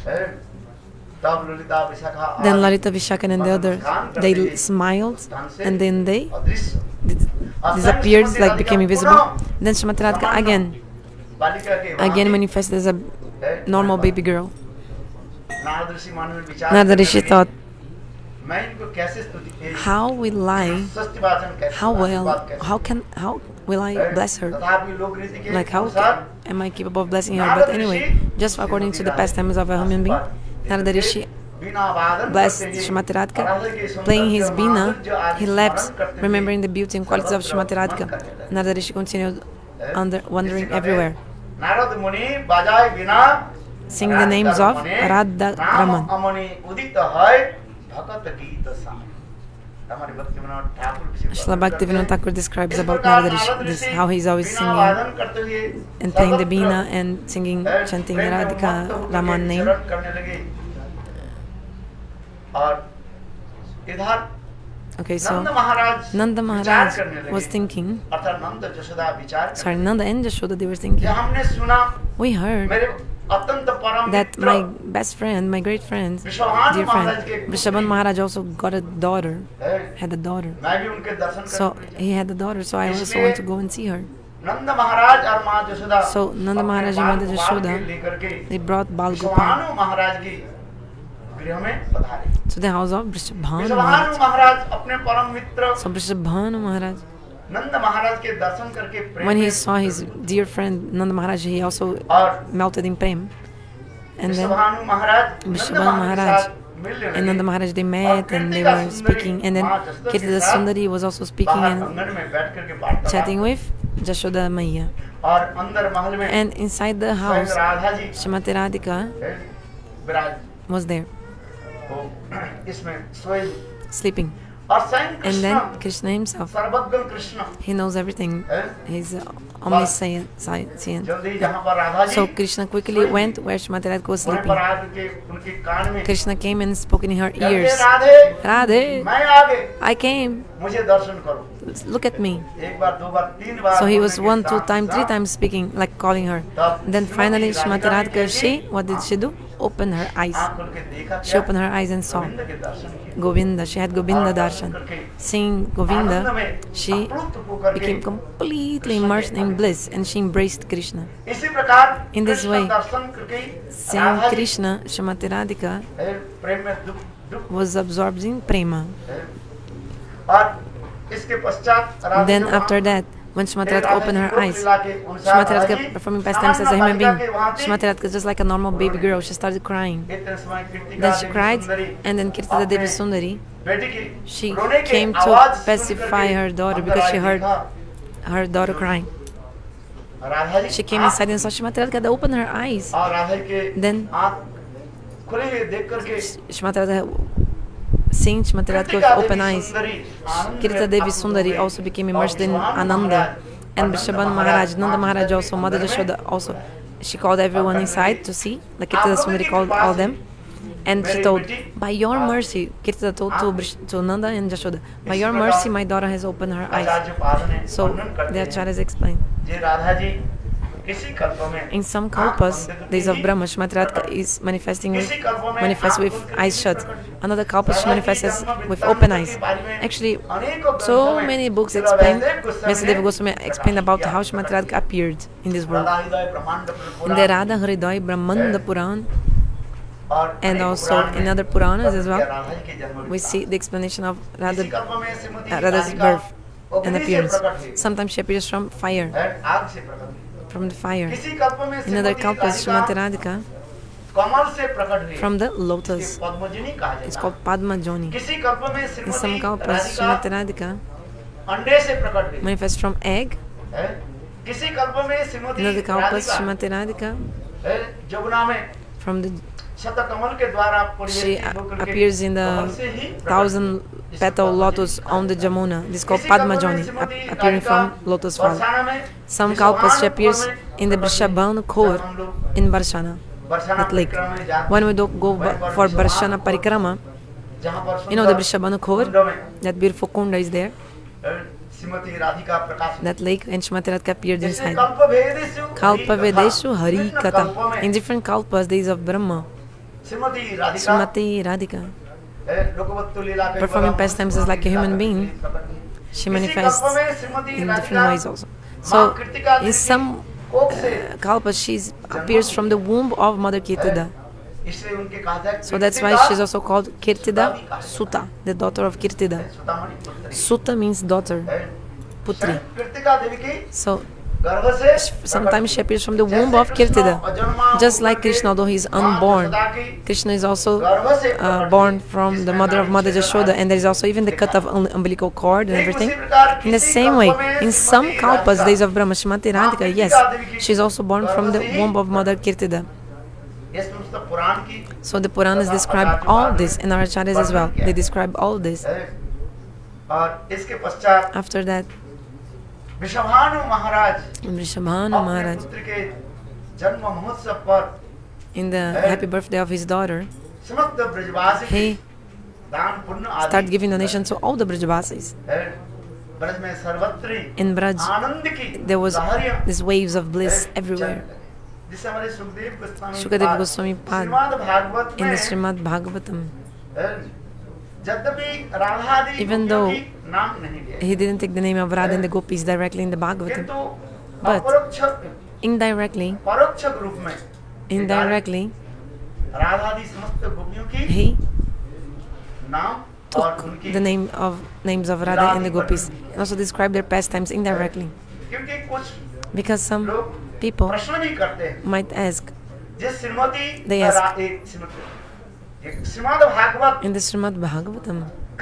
Then Lalita Vishaka and the other, they smiled, and then they disappeared, like became invisible. Then Srimati Radhika again manifested as a normal baby girl. Narada Rishi thought, how will I, how will I bless her? Like how am I capable of blessing her? But anyway, just according to the pastimes of a human being, Narada Rishi blessed Srimati Radhika, playing his Bina. He left, remembering the beauty and qualities of Srimati Radhika. Narada Rishi continued wandering everywhere, singing the names of Radha Raman. Srila Bhaktivinoda Thakur describes about Narada Rishi, this, how he's always singing and playing the Bina and singing, chanting Radhika Raman name. Okay, so Nanda Maharaj was thinking, sorry, Nanda and Jashoda, they were thinking, we heard that my best friend, my great friend, dear friend, Vrishabhan Maharaj also got a daughter, had a daughter. So he had a daughter, so I also want to go and see her. So Nanda Maharaj and Mother Jashoda, they brought Bal Gopal to the house of Vrishabhanu Maharaj. So Vrishabhanu Maharaj, when he saw his dear friend Nanda Maharaj, he also melted in prem. And then Vrishabhanu Maharaj and Nanda Maharaj, they met and they were speaking. And then Kirtida Sundari was also speaking and chatting with Jashoda Maiya. And inside the house, Srimati Radhika was there, sleeping. And then Krishna himself, he knows everything. He's omniscient. So Krishna quickly went where Srimati Radhika was sleeping. Krishna came and spoke in her ears, Radhe, I came, look at me. So he was 1, 2 times, 3 times speaking, like calling her. And then finally Srimati Radhika, what did she do? Opened her eyes. She opened her eyes and saw Govinda. She had Govinda darshan. Seeing Govinda, she became completely immersed in bliss and she embraced Krishna. In this way, seeing Krishna, Srimati Radhika was absorbed in prema. Then after that, when Srimati Radhika opened her eyes, Srimati Radhika performing pastimes as a human being, Srimati Radhika just like a normal baby girl, she started crying. Then she cried, and then Kirtida Devi Sundari, she came to pacify her daughter because she heard her daughter crying. Radha ji She came inside and saw Shrimati Radhika open her eyes. और राधा के Then आँख खुले हुए देख करके Shrimati Radhika, seeing Shrimati Radhika with open eyes, Kirtita Devi Sundari also became immersed in Ananda. And Vrishabhan Maharaj, Nanda Maharaj also, Mother Yashoda also. She called everyone inside to see. The Kirtita Sundari called all them. And she told, by your mercy, Kirtita told to Nanda and Yashoda, by your mercy my daughter has opened her eyes. So the acharyas explain. In some kalpas, days of Brahma, Shrimati Radhika is manifests with eyes shut. Another kalpa she manifests with open eyes. Actually, so many books explain. Vyasadeva Goswami explained about how Shrimati Radhika appeared in this world. In the Radha Hriday Brahmanda Puran, and also in other Puranas as well, we see the explanation of Radha's birth and appearance. Sometimes she appears from fire. From the fire. In other kalpas, Shrimati Radhika from the lotus. It's called Padma Joni. In some kalpas, Shrimati Radhika manifests from egg. In other kalpas, Shrimati Radhika from the she appears in the 1,000-petal lotus on the Jamuna. This is called Padma Joni, appearing from lotus flower. Some kalpas she appears in the Vrishabhanu Khor in Varshana, that lake. When we go for Varshana Parikrama, you know the Vrishabhanu Khor, that beautiful kunda is there, that lake, and Shrimati Radhika appeared inside. Kalpa Vedeshu Hari Katha. In different kalpas, days of Brahma, Shrimati Radhika, performing pastimes as like a human being, she manifests in different ways also. So, in some kalpas, she appears from the womb of Mother Kirtida. So that's why she's also called Kirtida Suta, the daughter of Kirtida. Suta means daughter, Putri. So, sometimes she appears from the womb of Kirtida. Just like Krishna, although he is unborn, Krishna is also born from the mother of Mother Yashoda, and there is also even the cut of umbilical cord and everything. In the same way, in some kalpas, days of Brahma, Shrimati Radhika, yes, she is also born from the womb of Mother Kirtida. So the Puranas describe all this, and our acharyas as well. They describe all this. After that, Vrishabhanu Maharaj, in the happy birthday of his daughter, he started giving donations to all the Brajavasis. In Braj, there was these waves of bliss everywhere. Shukadeva Goswami Pad in the Srimad Bhagavatam, even though he didn't take the name of Radha and the Gopis directly in the Bhagavatam, but indirectly, he took the names of Radha and the Gopis and also described their pastimes indirectly. Because some people might ask, they ask, in the Srimad Bhagavatam,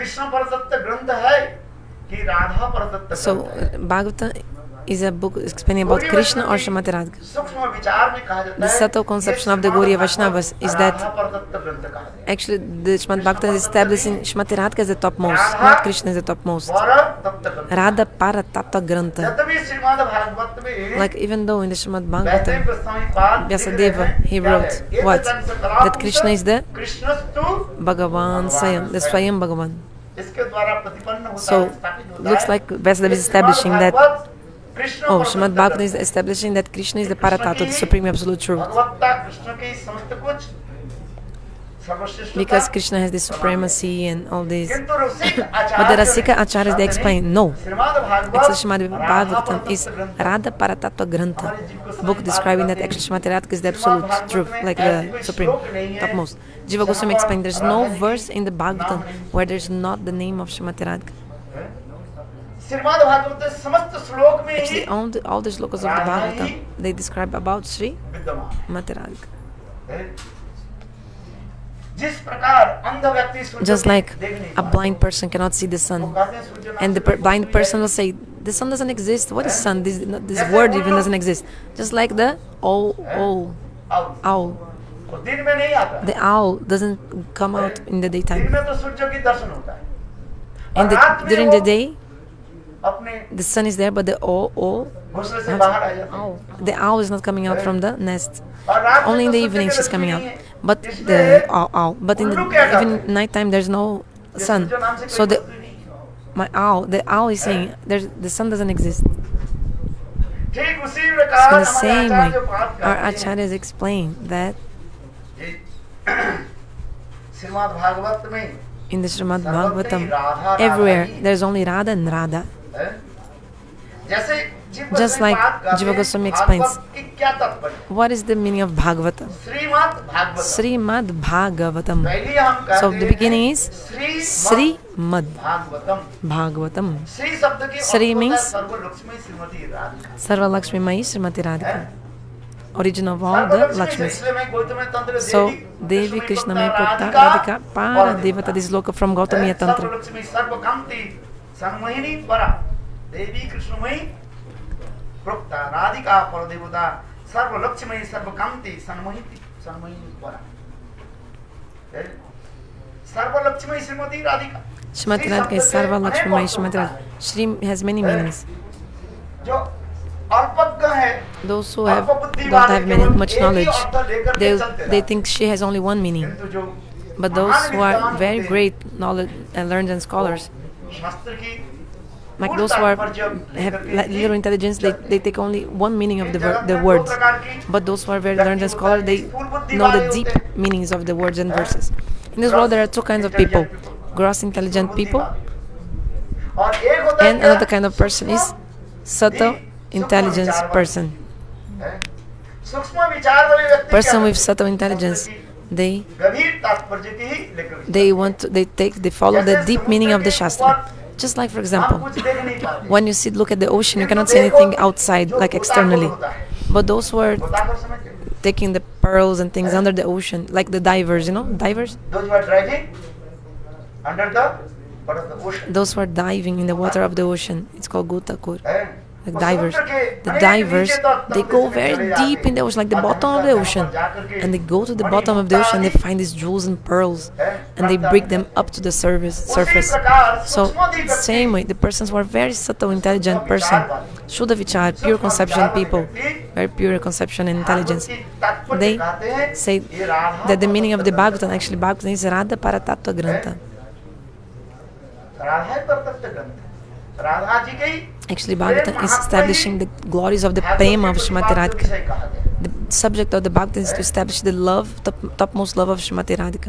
so Bhagavatam is a book explaining about Krishna or Shrimati Radhika. The subtle conception of the Gaudiya Vaishnavas is that actually the Srimad Bhagavatam is establishing Shrimati Radhika as the topmost, not Krishna as the topmost. Radha Para Tattva Grantha. Like even though in the Srimad Bhagavatam, Vyasadeva, he wrote what? That Krishna is the Bhagavan Swayam, the Swayam Bhagavan. So looks like Vyasadeva is establishing that Srimad Bhagavatam is establishing that Krishna is the Paratattva, the Supreme Absolute Truth. Because Krishna has the supremacy and all this. But the Rasika Acharyas, they explain, no. Actually, Srimad Bhagavatam is Radha Paratattva Grantha, a book describing that actually Shrimati Radhika is the absolute truth, like the supreme, topmost. Jiva Goswami explained there's no verse in the Bhagavatam where there's not the name of Shrimati Radhika. Actually, all the shlokas of the Bhagavatam, they describe about Shri Mati Radhika. Just like a blind person cannot see the sun, and the blind person will say, the sun doesn't exist. What is sun? This word even doesn't exist. Just like the owl. The owl doesn't come out in the daytime. And during the day, the sun is there, but the owl is not coming out from the nest. Only in the evening she's coming out. But the owl. But in even nighttime there's no sun. So the owl is saying the sun doesn't exist. So in the same way, our acharyas explain that in the Srimad Bhagavatam, everywhere there's only Radha and Radha. Just like Jiva Goswami explains, what is the meaning of Bhagavatam? Srimad Bhagavatam. So the beginning is Srimad Bhagavatam. Sri means Sarva Lakshmi Mai Srimati Radhika, origin of all the Lakshmis. So Devi Krishna Mai Prokta Radhika Para Devata, this loka from Gautamiya Tantra. Devi Krishna Mai Prokta Radhika Para Devata Sarva Lakshmi Sarva Kamti Sanmohiti Para. Sarva Lakshmi Srimati Radhika. Srimati Radhika is Sarva Lakshmi Mai Srimati Radhika. Shri has many meanings. Those who don't have much knowledge, they think she has only one meaning. But those who are very great knowledge and learned and scholars, like those who have little intelligence, they take only one meaning of the words. But those who are very learned and scholars, they know the deep meanings of the words and verses. In this world there are two kinds of people: gross intelligent people, and another kind of person is subtle intelligence person. Person with subtle intelligence, they follow the deep meaning of the Shastra. Just like, for example, when you look at the ocean, you cannot see anything outside, like externally. But those who are taking the pearls and things under the ocean, like the divers, divers? Those who are driving under the water of the ocean. Those who are diving in the water of the ocean, it's called Gotakur. Like divers. The divers, they go very deep in the ocean, like the bottom of the ocean. And they go to the bottom of the ocean, they find these jewels and pearls, and they bring them up to the surface. So, same way, the persons who are very subtle, intelligent person, Shuddha Vichar, pure conception people, very pure conception and intelligence, they say that the meaning of the Bhagavatam, actually Bhagavatam is Radha Paratattva Grantha. Actually, Bhagavatam is establishing the glories of the prema of Srimati Radhika. The subject of the Bhagavatam is to establish the love, topmost love of Srimati Radhika.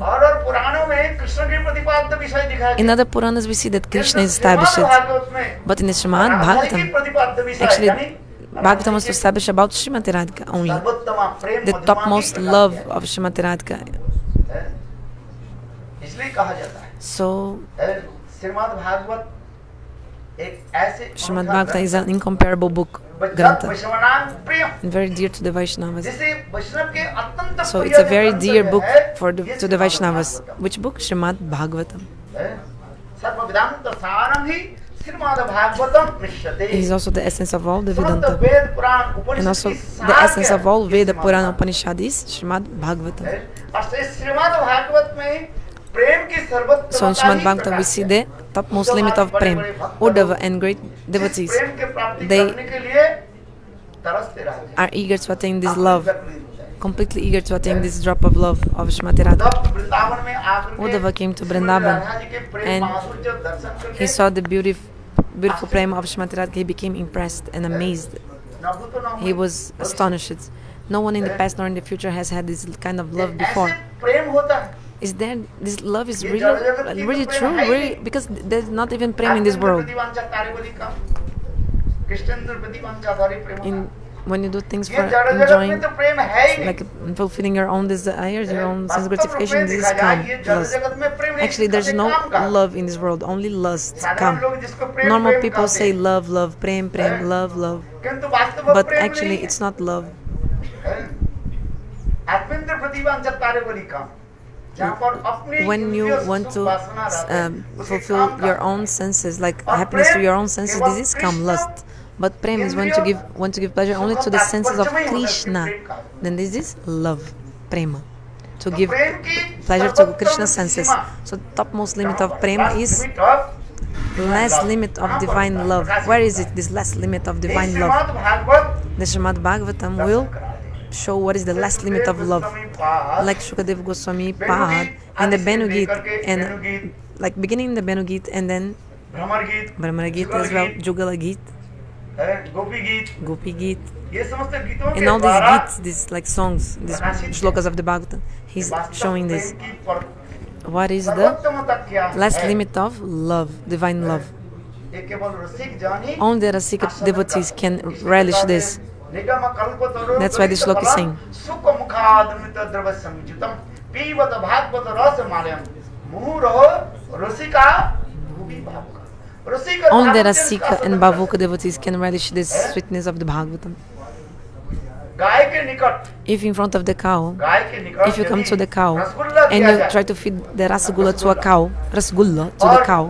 In other Puranas, we see that Krishna is established. But in the Srimad Bhagavatam, actually, Bhagavatam was to establish about Srimati Radhika only. The topmost love of Srimati Radhika. So, Srimad Bhagavatam is an incomparable book, Grantha, and very dear to the Vaishnavas. So it's a very dear book to the Vaishnavas. Which book? Srimad Bhagavatam. It is also the essence of all the Vedanta. And also the essence of all Veda, Purana, Upanishad is Srimad Bhagavatam. So in Srimad Bhagavatam we see the topmost limit of Prem. Uddhava and great devotees, they are eager to attain this love, completely eager to attain this drop of love of Srimati Radha. Uddhava came to Vrindavan and he saw the beautiful Prema of Srimati Radha. He became impressed and amazed. He was astonished. No one in the past nor in the future has had this kind of love before. Is there, this love is really true? Really? Because there's not even prem in this world. When you do things for enjoying, like fulfilling your own desires, your own sense gratification, this is calm, lust. Actually, there's no love in this world, only lust, calm. Normal people say love, love, prem, prem, love, love. But actually, it's not love. when you want to fulfill your own senses, like happiness to your own senses, this is come lust. But prem is want to give pleasure only to the senses of Krishna. Then this is love, prema, to give pleasure to Krishna's senses. So topmost limit of prema is last limit of divine love. Where is it? This last limit of divine love. The Srimad Bhagavatam will show what is the last limit of love. Like Shukadeva Goswami Pad in the Benu Geet, and like beginning in the Benu Geet and then Brahmara Geet as well, Jugala Geet, Gopi Geet, and all these Geets, these like songs, these shlokas of the Bhagavatam. He's showing this. What is the last limit of love, divine love? Only the Rasika devotees can relish this. That's why this shloka is saying. Only the Rasika and Bhavuka devotees can relish this sweetness of the Bhagavatam. If in front of the cow, if you come to the cow and you try to feed the rasgulla to a cow, rasgulla to the cow,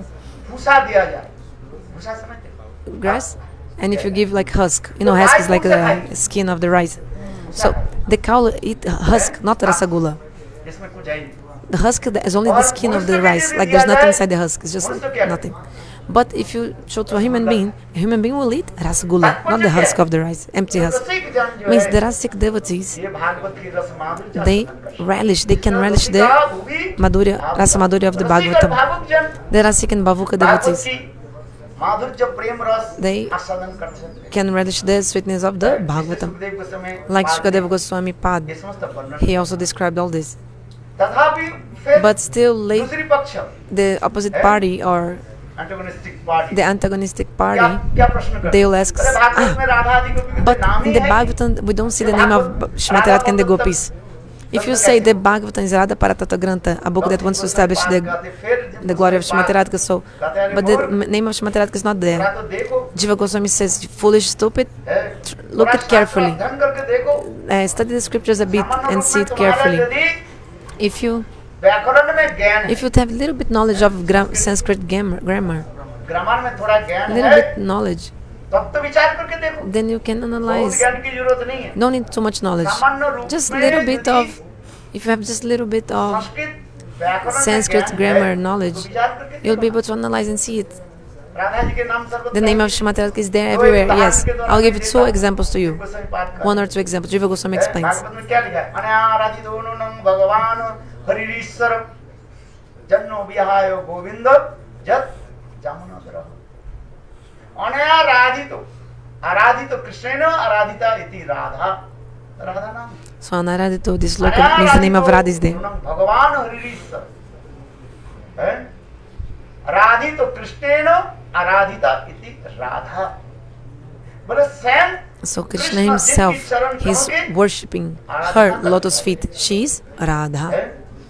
grass, and if you give like husk, you know, husk is like the skin of the rice. So the cow eat husk, not rasgulla. The husk is only the skin of the rice, like there's nothing inside the husk, it's just nothing. But if you show to a human being will eat rasgulla, not the husk of the rice, empty husk. Means the Rasik devotees, they can relish the Madhurya, Rasa Madhurya of the Bhagavatam. The Rasik and Bhavuka devotees, they can relish the sweetness of the Bhagavatam. Like Shukadeva Goswami Pad, he also described all this. But still, the opposite party or the antagonistic party, they will ask, but in the Bhagavatam we don't see the name of Srimati Radhika and the Gopis. If you say the Bhagavatam is Radha Paratata Grantha, a book that wants to establish the glory of Srimati Radhika, so, but the name of Srimati Radhika is not there. Jiva Goswami says, foolish, stupid, look it carefully. Study the scriptures a bit and see it carefully. If you have a little bit knowledge of Sanskrit grammar, little bit knowledge, then you can analyze. Don't need too much knowledge. Just a little bit of, if you have just a little bit of Sanskrit grammar knowledge, you'll be able to analyze and see it. The name of Srimati Radhika is there everywhere. Yes, I'll give you 2 examples to you. 1 or 2 examples. Jiva Goswami explains. So Anaradito, this local means the name of Radha is there. Radhito Krishnena Aradhita iti Radha. So Krishna himself, he's worshipping her lotus feet. She is Radha.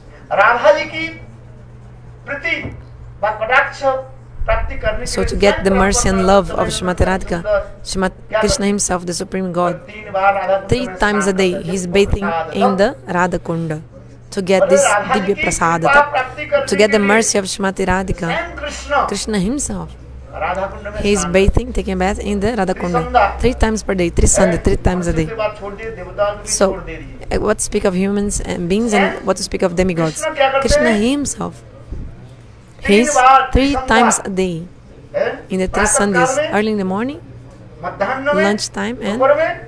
So to get the mercy and love of Srimati Radhika, Krishna himself, the Supreme God, 3 times a day he's bathing in the Radha Kunda to get this Dibya Prasadata, to get the mercy of Srimati Radhika. Krishna himself, he is bathing, taking a bath in the Radha Kunda 3 times per day, 3 Sunday, 3 times a day. So, what to speak of humans and beings and what to speak of demigods? Krishna himself, he is 3 times a day in the 3 Sundays, early in the morning, lunchtime, and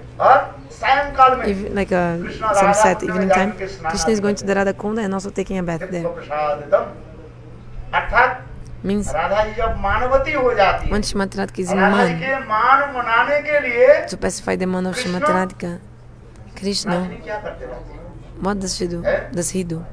like sunset, evening time. Krishna is going to the Radha Kunda and also taking a bath there. Means when Srimati Radhika is in man, to pacify the man of Srimati Radhika, Krishna, what does she do? Does he do?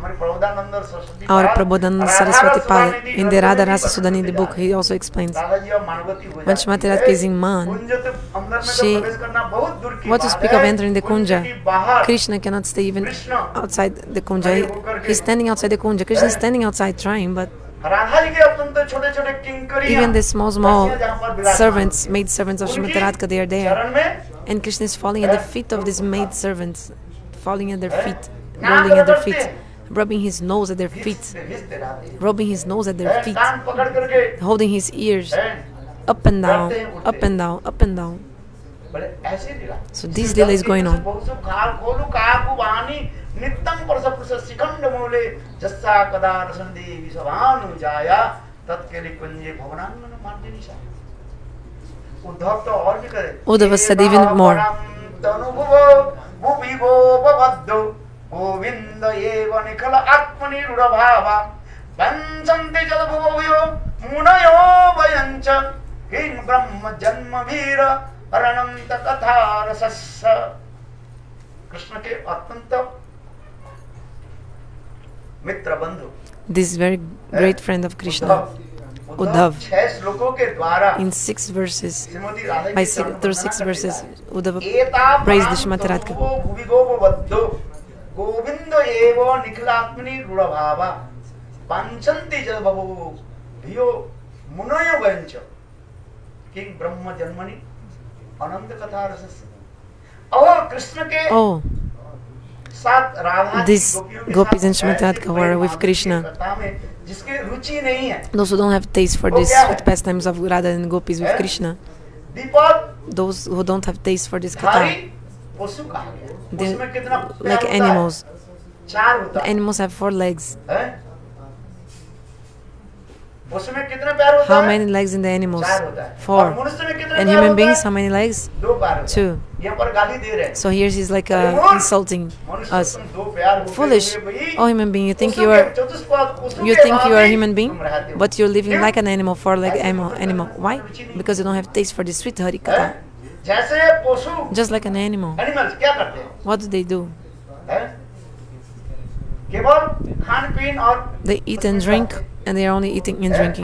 Our Prabodhananda Saraswati Pada, in the Radha Rasa Sudhanidhi book, he also explains when Shrimati Radhika is in Man, what to speak of entering the Kunja? Krishna cannot stay even outside the Kunja. He's standing outside the Kunja. Krishna is standing outside trying, but even the small servants, maid servants of Shrimati Radhika, they are there. And Krishna is falling at the feet of these maid servants, falling at their feet, rolling at their feet, rubbing his nose at their feet, rubbing his nose at their feet, holding his ears up and down, up and down, up and down. So this lila is going on. Uddhava said even more. This very great friend of Krishna, Uddhav, in 6 verses, through 6 verses, Uddhava praised the Shrimati Radhika. Oh, these gopis and Shrimati Radhika were with Krishna. Those who don't have taste for this sweet pastimes of Radha and gopis with Krishna, those who don't have taste for this katha, they're like animals. The animals have 4 legs. How many legs in the animals? 4. And human beings, how many legs? 2. So here she's like insulting us. Foolish. Oh, human being, you think you are a human being, but you're living like an animal, 4-legged animal. Why? Because you don't have taste for the sweet Hari Katha. Just like an animal. What do they do? They eat and drink, and they are only eating and drinking,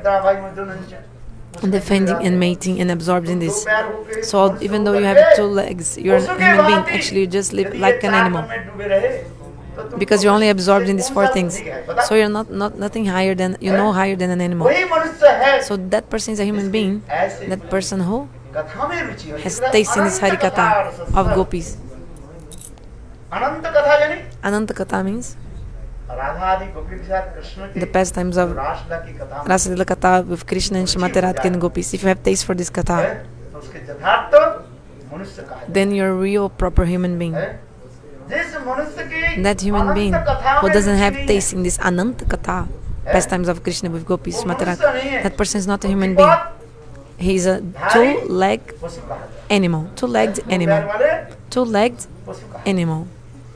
and defending and mating and absorbed in this. So even though you have 2 legs, you're a human being. Actually, you just live like an animal, because you're only absorbed in these 4 things. So you're nothing higher than, higher than an animal. So that person is a human being. That person who has taste in this Harikatha of gopis. Ananta Katha means the pastimes of Rasa Lila Katha with Krishna and Shrimati Radhika and gopis. If you have taste for this Katha, then you're a real proper human being. That human being who doesn't have taste in this Ananta Katha, pastimes of Krishna with gopis, Shrimati Radhika, that person is not a human being. He's a 2-legged animal. 2-legged animal. 2-legged animal.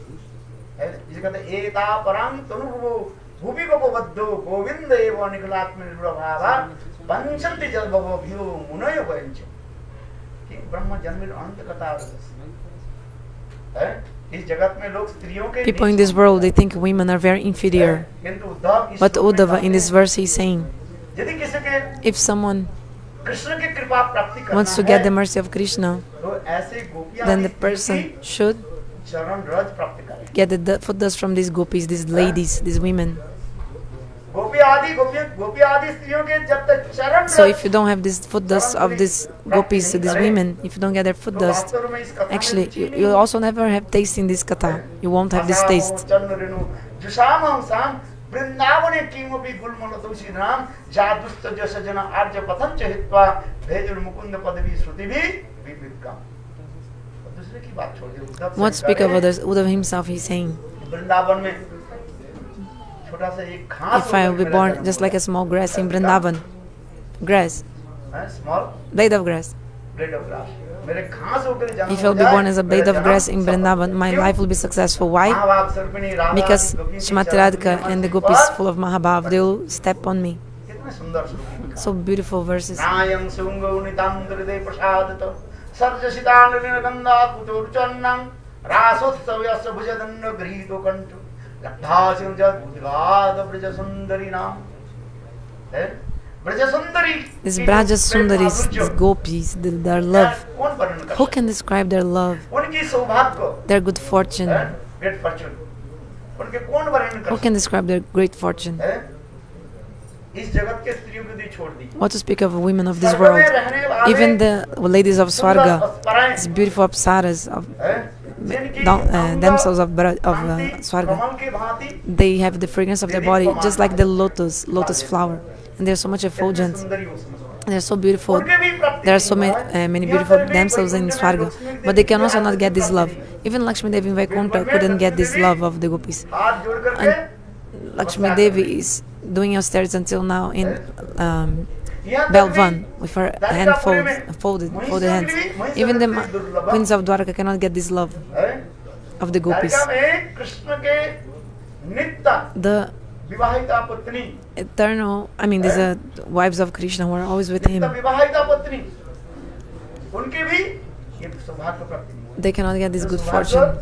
People in this world, they think women are very inferior. But Uddhava, in this verse, he's saying, if someone wants to get the mercy of Krishna, then the person should get the foot dust from these gopis, these ladies, these women. So if you don't have this foot dust of these gopis, these women, if you don't get their foot dust, actually you'll also never have taste in this katha. You won't have this taste. What speak of others? Uddhava himself, he's saying, if I will be born just like a small grass in Vrindavan, grass, blade of grass. If I will be born as a blade of grass in Vrindavan, my life will be successful. Why? Because Shrimati Radhika and the gopis full of Mahabhav, they will step on me. So beautiful verses. लब्धासिं जद विवाद ब्रज सुंदरी नाम है ब्रज सुंदरी These Braja Sundaris, these gopis, their love. कौन वर्णन कर Who can describe their love, उनकी सौभाग्य their good fortune? Great fortune उनके कौन वर्णन Who कर can describe their great fortune? है इस जगत के स्त्रियों को दी छोड़ दी What to speak of women of this world? Even the ladies of Swarga, these beautiful apsaras of themselves of Swarga, कमल के भांति they have the fragrance of their body just like the lotus flower, and they're so much effulgent. सुंदरी वो समझो They're so beautiful. उनके भी प्राप्ति There are so many beautiful damsels in Swarga, but they can also not get this love. Even Lakshmi Devi in Vaikuntha couldn't get this love of the gopis. हाथ जोड़ करके Lakshmi Devi is doing austerities until now in यहाँ तक Belvan भी with her hand folded hands. Even the queens of Dwarka cannot get this love of the gopis. Dwarika में कृष्ण के नित्य The विवाहिता पत्नी eternal, I mean, these are wives of Krishna who are always with him. नित्य विवाहिता पत्नी उनके भी ये सौभाग्य प्राप्ति नहीं हुई। They cannot get this good सौभाग्य fortune,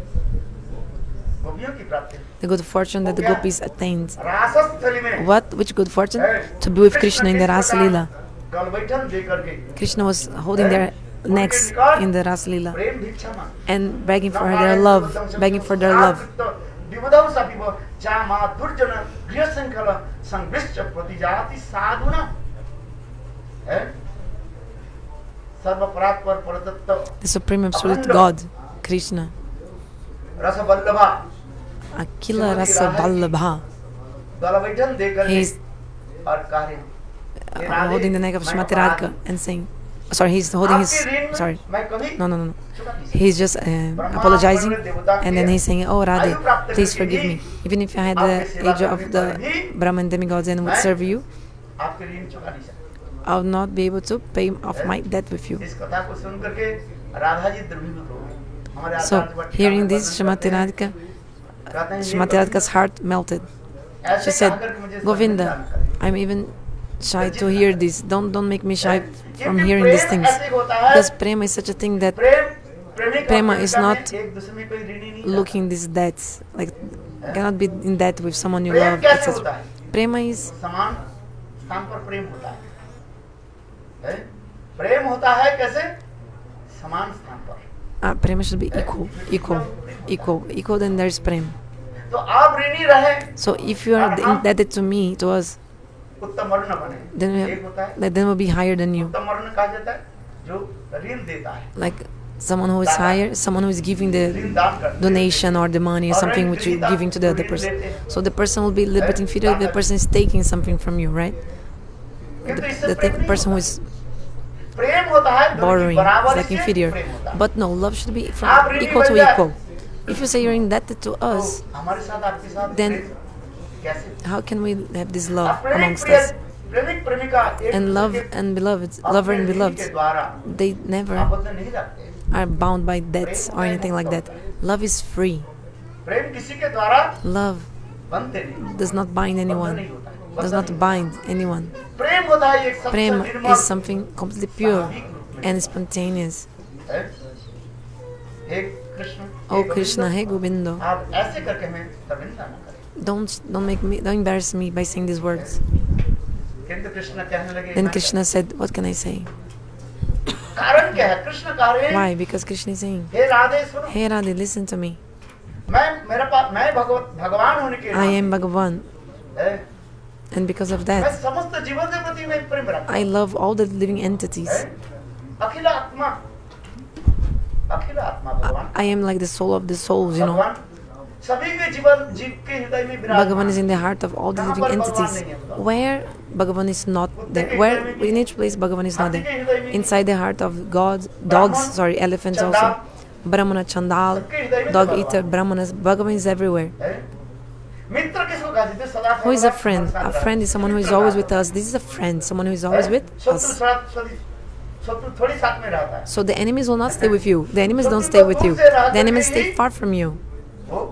गोपियों की प्राप्ति the good fortune that the gopis attained. रासस्थली में Which good fortune? To be with Krishna in the Rasa Leela. गल बैठन दे करके Krishna was holding their necks in the Rasa Leela प्रेम भिक्षा मांग and begging for their love, begging for their love. विवदौ सपिव Jama दुर्जन गृह संकल संविष्ट प्रतिजाति साधुना है सर्वपरात्पर परतत्व The Supreme Absolute God, Krishna. रस वल्लभा Akila Rasa Vallabha. गल बैठन दे करके He's और कार्य holding the neck of Shrimati Radhika and saying, sorry, he's holding his, sorry, मैं कभी no. He's just apologizing, and then he's saying, oh Radhe, please forgive me. Even if I had the age of the Brahman demigods and would serve you, आपके ऋण चुका नहीं सकता। I would not be able to pay off my debt with you. इस कथा को सुन करके राधा जी द्रवीभूत हो गए। हमारे So, Acharya Bhatt hearing Thakur this, वर्णन Shrimati करते हैं, Radhika, कहते हैं, ये Shrimati Radhika's heart melted. ऐसे She said, कहकर के मुझे Govinda, सम्मान करें। I'm even shy to hear this. Don't make me shy from क्योंकि hearing these प्रेम things. ऐसे होता है, Because prema is such a thing that प्रेमी का prema is प्रेमिका में not एक दूसरे में कोई ऋणी नहीं looking these debts, like cannot be in debt with someone you Prem love, कैसे होता etc. है? Prema is समान स्थान पर प्रेम होता है हैं? प्रेम होता है कैसे समान स्थान पर prema should be equal. Then there is prema. तो आप ऋणी रहे So if you are indebted to me, to us, उत्तम वर्ण न बने then एक होता है then we'll be higher than you. उत्तम वर्ण कहा जाता है जो ऋण देता है Like someone who is higher, someone who is giving the ऋण दान करता है donation or the money or something which you're giving to the other person. So the person will be liberating fidel, the person is taking something from you, right? किंतु इससे The प्रेम नहीं person who होता। is प्रेम होता है दोनों की borrowing is बराबरी like से inferior. प्रेम होता है। But no, love should be आप from ऋणी equal बन to जाए, equal. If you say you're indebted to तो us, हमारे साथ आपके साथ then प्रेम कैसे how can we have this love अब प्रेमिक amongst us? प्रेमिक प्रेमिका एक And love दूसरे के and beloved, अपने lover and ऋण के beloved, द्वारा they never आबद्ध नहीं रखते। are bound by debts or anything like that. Love is free. प्रेम किसी के द्वारा Love बनते नहीं does not bind बंधन anyone, नहीं होता है, does बंधन not नहीं। bind anyone. प्रेम होता है एक सबसे Prema Nirmal is something completely pure and spontaneous. है। हे कृष्ण Oh हे Krishna, गोविंद, hey Govinda, आप ऐसे करके हमें शर्मिंदा न करें। don't embarrass me by saying these words. किंतु कृष्ण कहने लगे Then मैं- Krishna said, what can I say? कारण क्या है कृष्ण कह रहे हैं Why? Because Krishna is saying, हे राधे सुनो hey Radhe, listen to me. मैं भगवान होने के I am Bhagavan, है, and because of मैं that, समस्त जीवन के प्रति मैं प्रेम रखता I love all the living entities. है। अखिल आत्मा भगवान I am like the soul of the souls, you know. भगवान सभी के जीव के हृदय में Bhagavan विराजमान is in the heart of all the कहाँ living पर भगवान entities. नहीं है बताओ? Where Bhagavan is not there, where in each place Bhagavan is not हाथी के there. हृदय में Inside the heart of God, dogs, sorry, elephants also, Brahmana, Chandal, dog eater, Brahmanas, Bhagavan is everywhere. है। मित्र किसको कहते हैं? सदा Who is a सर्वदा friend? हमारे A साथ friend is someone who is always with us. This is a friend, someone who is always with us. शत्रु थोड़ी साथ में रहता है So the enemies will not stay with you. The enemies don't stay with you. The enemies stay far from you. वो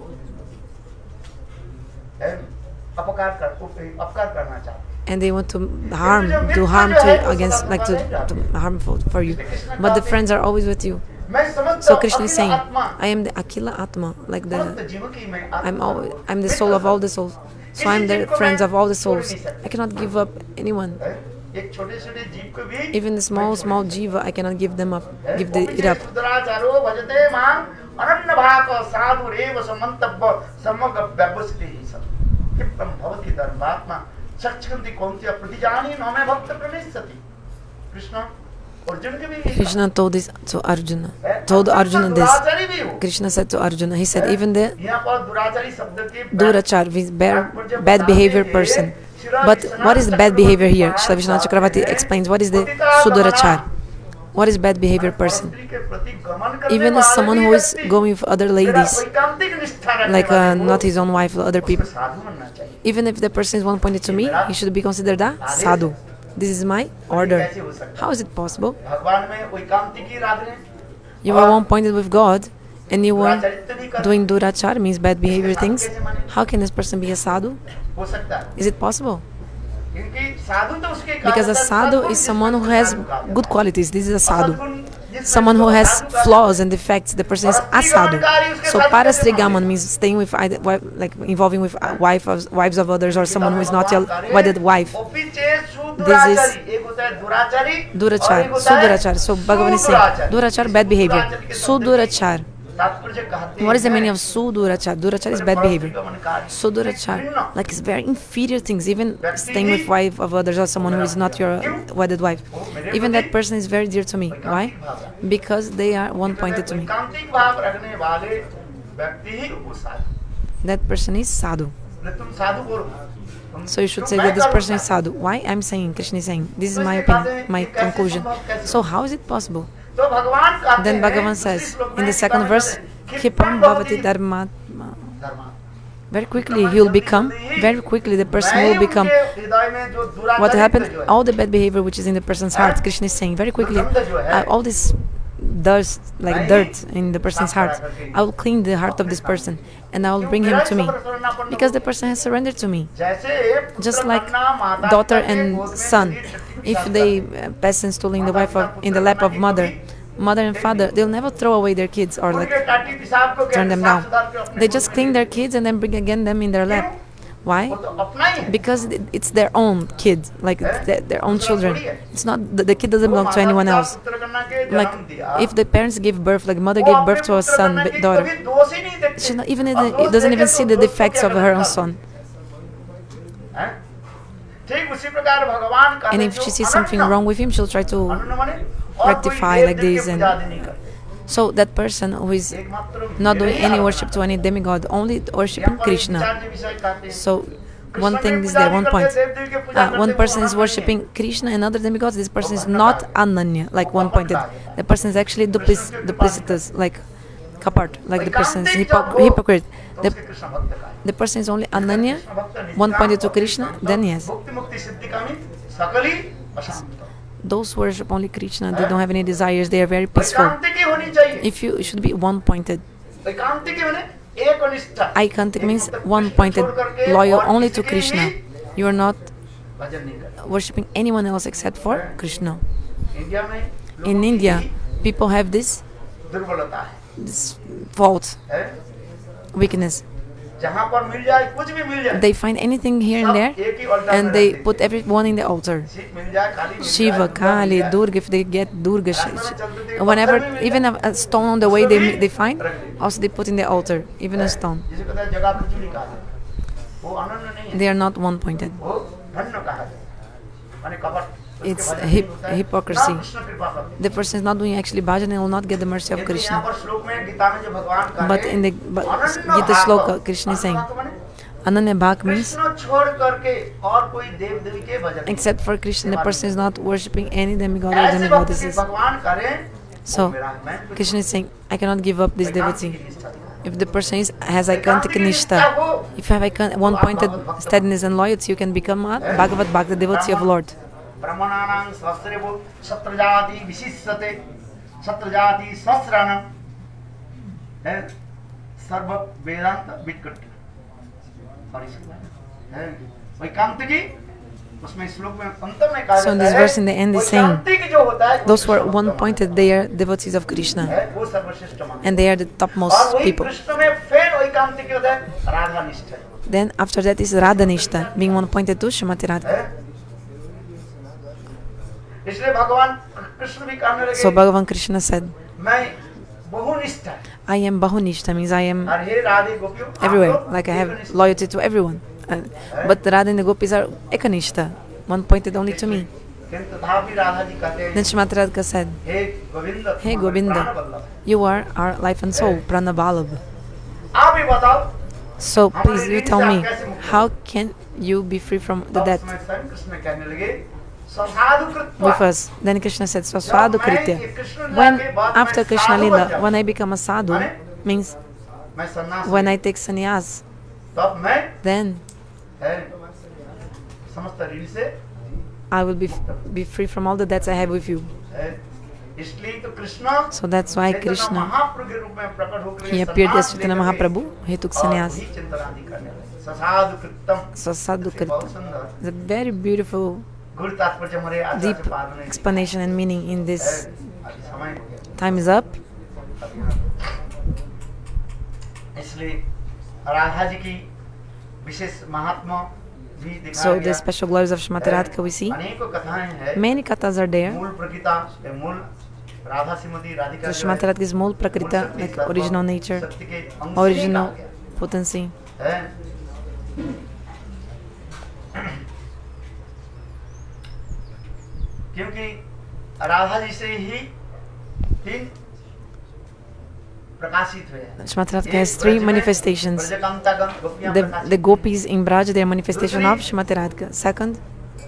है, अपकार करना चाहते हैं। And they want to harm to against, like to harmful for you. But the friends are always with you. So Krishna is saying, I am the Akhila Atma, like I'm the soul of all the souls. So I'm the friends of all the souls. I cannot give up anyone. Even the small jiva, I cannot give them up, give it up. Krishna told this to Arjuna. Told Arjuna this. Krishna said to Arjuna, he said, even the Durachar, bad behavior person. But what is the bad behavior here? Srila Vishwanath Chakravarti explains what is the Sudurachar. What is bad behavior person? Even as someone who is going with other ladies, like not his own wife, other people. Even if the person is one pointed to me, he should be considered a sadhu. This is my order. How is it possible? You are one pointed with God and you are doing durachar, means bad behavior things. How can this person be a sadhu? Is it possible? Because a sadhu is someone who has good qualities. This is a sadhu. Someone who has flaws and defects, the person is asadhu. So parastrigaman means staying with, like involving with wives of others, or someone who is not your wedded wife. This is durachar, sudurachar. So Bhagavan is saying, durachar, bad behavior. Sudurachar. What is the meaning of sudurachar? Durachar is bad behavior. Sudurachar, like it's very inferior things, even staying with wife of others or someone who is not your wedded wife. Even that person is very dear to me. Why? Because they are one pointed to me. That person is sadhu. So you should say that this person is sadhu. Why? I'm saying, Krishna is saying, this is my opinion, my conclusion. So how is it possible? Then Bhagavan says in the second verse, Kipam bhavati dharma. Very quickly he will become, very quickly the person will become. What happened? All the bad behavior which is in the person's heart, Krishna is saying, very quickly, all this dust, like dirt in the person's heart, I will clean the heart of this person and I will bring him to me. Because the person has surrendered to me. Just like daughter and son. If they pass and stool in the lap of mother and father, they'll never throw away their kids or like turn them down. They just clean their kids and then bring again them in their lap. Why? Because it's their own kid, like their own children. It's not the kid doesn't belong to anyone else. Like if the parents give birth, like mother gave birth to a son, daughter, she not even doesn't even see the defects of her own son. And if she sees something wrong with him, she'll try to rectify like this. And so that person who is not doing any worship to any demigod, only worshiping Krishna. So one thing is there, one point. One person is worshipping Krishna and other demigods. This person is not ananya, like one pointed. The person is actually duplicitous, like kapart, like the person is hypocrite. The person is only ananya, one pointed to Krishna, then yes. Those who worship only Krishna, they don't have any desires, they are very peaceful. If you should be one pointed. Aikantik means one pointed, loyal only to Krishna. You are not worshipping anyone else except for Krishna. In India, people have this fault, weakness. They find anything here and there and they put everyone in the altar. Shiva, Kali, Durga, if they get Durga, whenever, even a stone on the way they find, also they put in the altar, even a stone. They are not one pointed. It's hypocrisy. The person is not doing actually bhajan and will not get the mercy of Krishna. But in the Gita Shloka, Krishna is saying, Ananya Bhak means, except for Krishna, the person is not worshipping any demigod or demigoddesses. So, Krishna is saying, I cannot give up this devotee. If the person has Aikantik Nishtha, if you have one pointed steadiness and loyalty, you can become a Bhagavad Bhakta, the devotee of Lord. Brahmananang sasrevo satrajati vishisate satrajati sasranam sarva vedanta vitkati. Vaikantiki So in this verse in the end is saying, those who are one-pointed, they are devotees of Krishna, and they are the topmost people. Then after that is Radhanishta, being one-pointed to Srimati Radhika. So Bhagavan Krishna said, I am Bahunishta, means I am everywhere, like I have loyalty to everyone. But Radha and the gopis are Ekanishta, one-pointed only to me. Then Srimati Radhika said, Hey Govinda, you are our life and soul, Prana Vallabh. So please you tell me, how can you be free from the death with us? Then Krishna said, Swasvadhu Kritya. When after Krishna Lila, when I become a sadhu, means when I take sannyas, then I will be free from all the debts I have with you. So that's why Krishna, he appeared as Chaitanya Mahaprabhu, he took sannyas. Sasadhu Kritam. It's a very beautiful, deep explanation and meaning in this. Time is up. So the special glories of Srimati Radhika we see. Many kathas are there. So Srimati Radhika is Mool Prakrita, like original nature, original potency. Srimati Radhika has three manifestations. The gopis in Braj, they are manifestation of Srimati Radhika. Second,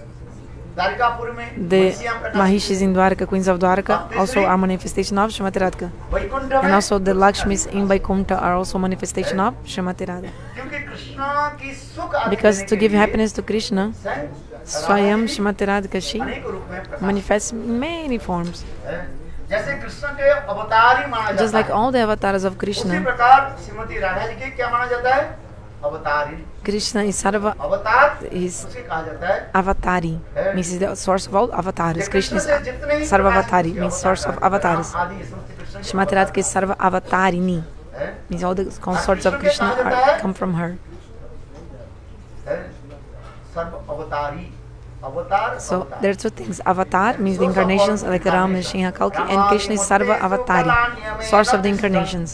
the Mahishis in Dwarka, queens of Dwarka, also are manifestation of Srimati Radhika. And also the Lakshmis in Vaikuntha are also manifestation of Srimati Radha. Because to give happiness to Krishna, Swayam Srimati Radhika, she manifests in many forms. Just like all the avatars of Krishna, Krishna is Sarva, is Avatari, means is the source of all avatars. Krishna is Sarva Avatari, means source of avatars. Srimati Radhika is Sarva Avatarini, means all the consorts of Krishna come from her. So there are two things. Avatar means the incarnations like Ram and Shinha Kalki, and Krishna is Sarva Avatari, source of the incarnations.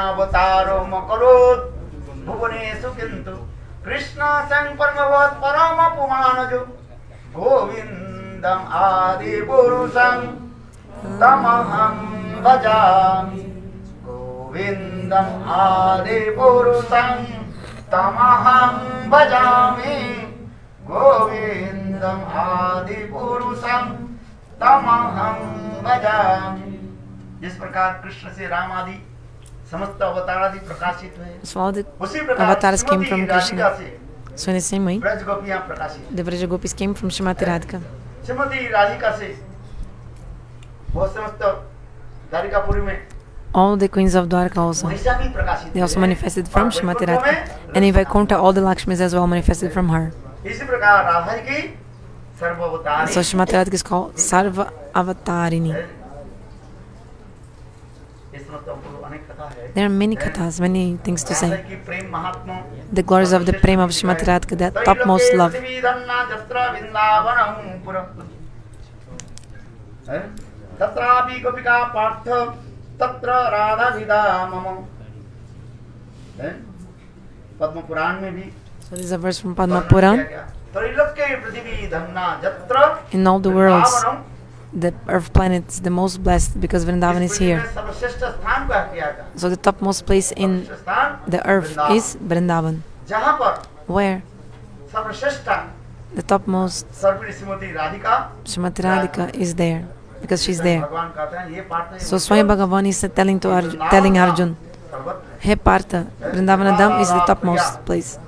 Krishna sang Paramavat Paramapumanaju Govindam Adi Purusam Tamaham Bhajami Govindam Adi Purusam Tamaham Bhajami Govindam Adi Purusam Tamaham Bhajami. जिस प्रकार कृष्ण से राम आदि समस्त अवतार आदि प्रकाशित हुए, so all the avatars came from Krishna. So in the same way, the Vraja Gopis came from Srimati Radhika. Srimati Radhika se वो समस्त द्वारिकापुरी में all the queens of Dwarka also, they also manifested from Srimati Radhika. And in Vaikuntha, all the Lakshmis as well manifested from her. So Srimati Radhika is called Sarva Avatarini. There are many kathas, many things to say. The glories of the prema of Srimati Radhika, that topmost love. So this is a verse from Padma Puran. In all the worlds, the earth planet is the most blessed because Vrindavan is here. So the topmost place in the earth is Vrindavan, where the topmost Srimati Radhika is there, because she's there. So Swayam Bhagavan is telling Arjun, Hey Partha, Vrindavanadam is the topmost place.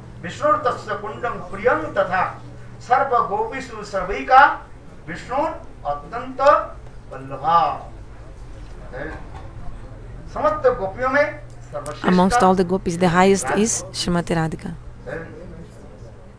Amongst all the gopis, the highest is Srimati Radhika.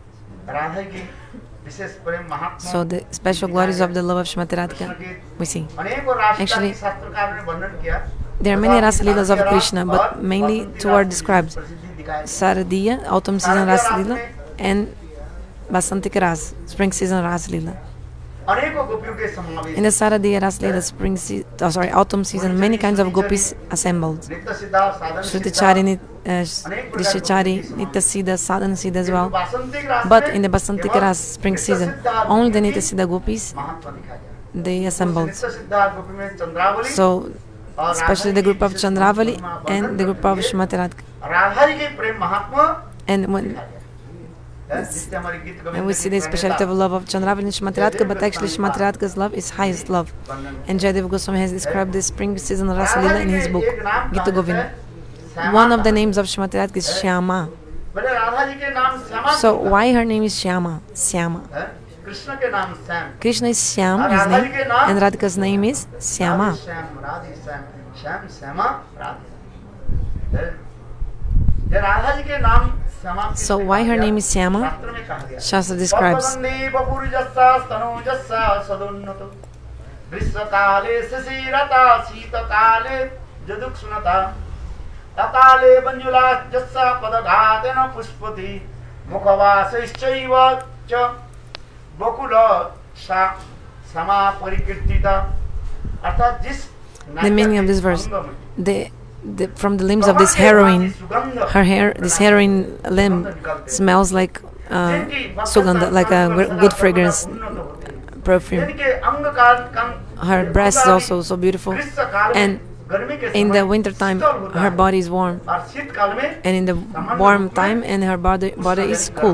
Radha की विशेष प्रेम महात्मा So the special glories of the love of Srimati Radhika, we see. अनेकों राष्ट्र Actually, के शास्त्रकारों ने वर्णन किया there are many Rasa Leelas of Krishna, but mainly two are described: Saradiya, autumn season Rasa Leela, and Basantika Ras, spring season Rasa Leela. अनेकों गोपियों के समावेश In the Saradiya Rasa Leela, autumn season, many kinds of gopis assembled. नित्य सिद्धा साधन Shrutachari, Dishachari, Nityasiddha, Sadhana Siddha as well. But in the Basantika Ras, spring season, only the Nityasiddha gopis, महात्मा दिखाया गया they assembled. नित्य सिद्धा गोपी में Chandravali So, especially the group of Chandravali and the group of Srimati Radhika. Radha ji के प्रेम महात्मा And when जिससे हमारे गीत and Govind we see the speciality of love of Chandravali and Srimati Radhika, but actually Srimati Radhika's love is highest love. And Jayadeva Goswami has described the spring season of Rasa Leela in his book, Gita Govinda. One of the names of Srimati Radhika is Shyama. बोले राधा जी के नाम Shyama So why her name is Shyama? Syama. Krishna के नाम Shyam Krishna is Syam, his name, and Radhika's name is Syama. Shyam Radhe Shyam Shyam Shyama Radhe ये राधा जी के नाम Shyama So why her name is Syama? शास्त्र में कहा गया Shastra describes. वसंदी बपुरजस्सा स्तनोजस्सा सदुन्नतो ग्रीष्मकाले शिशिरता शीतकाले जदुक्ष्णता अकाले मंजुला जस्सा पदघातेन पुष्पति मुखवासैश्चैव च बकुल सा समा परिकीर्तिता अर्थात जिस The meaning of this verse, from the limbs of this heroine, this heroine limb smells like sugandha, like a good fragrance, perfume. Her breast is also so beautiful, and in the winter time her body is warm, and in the warm time and her body is cool.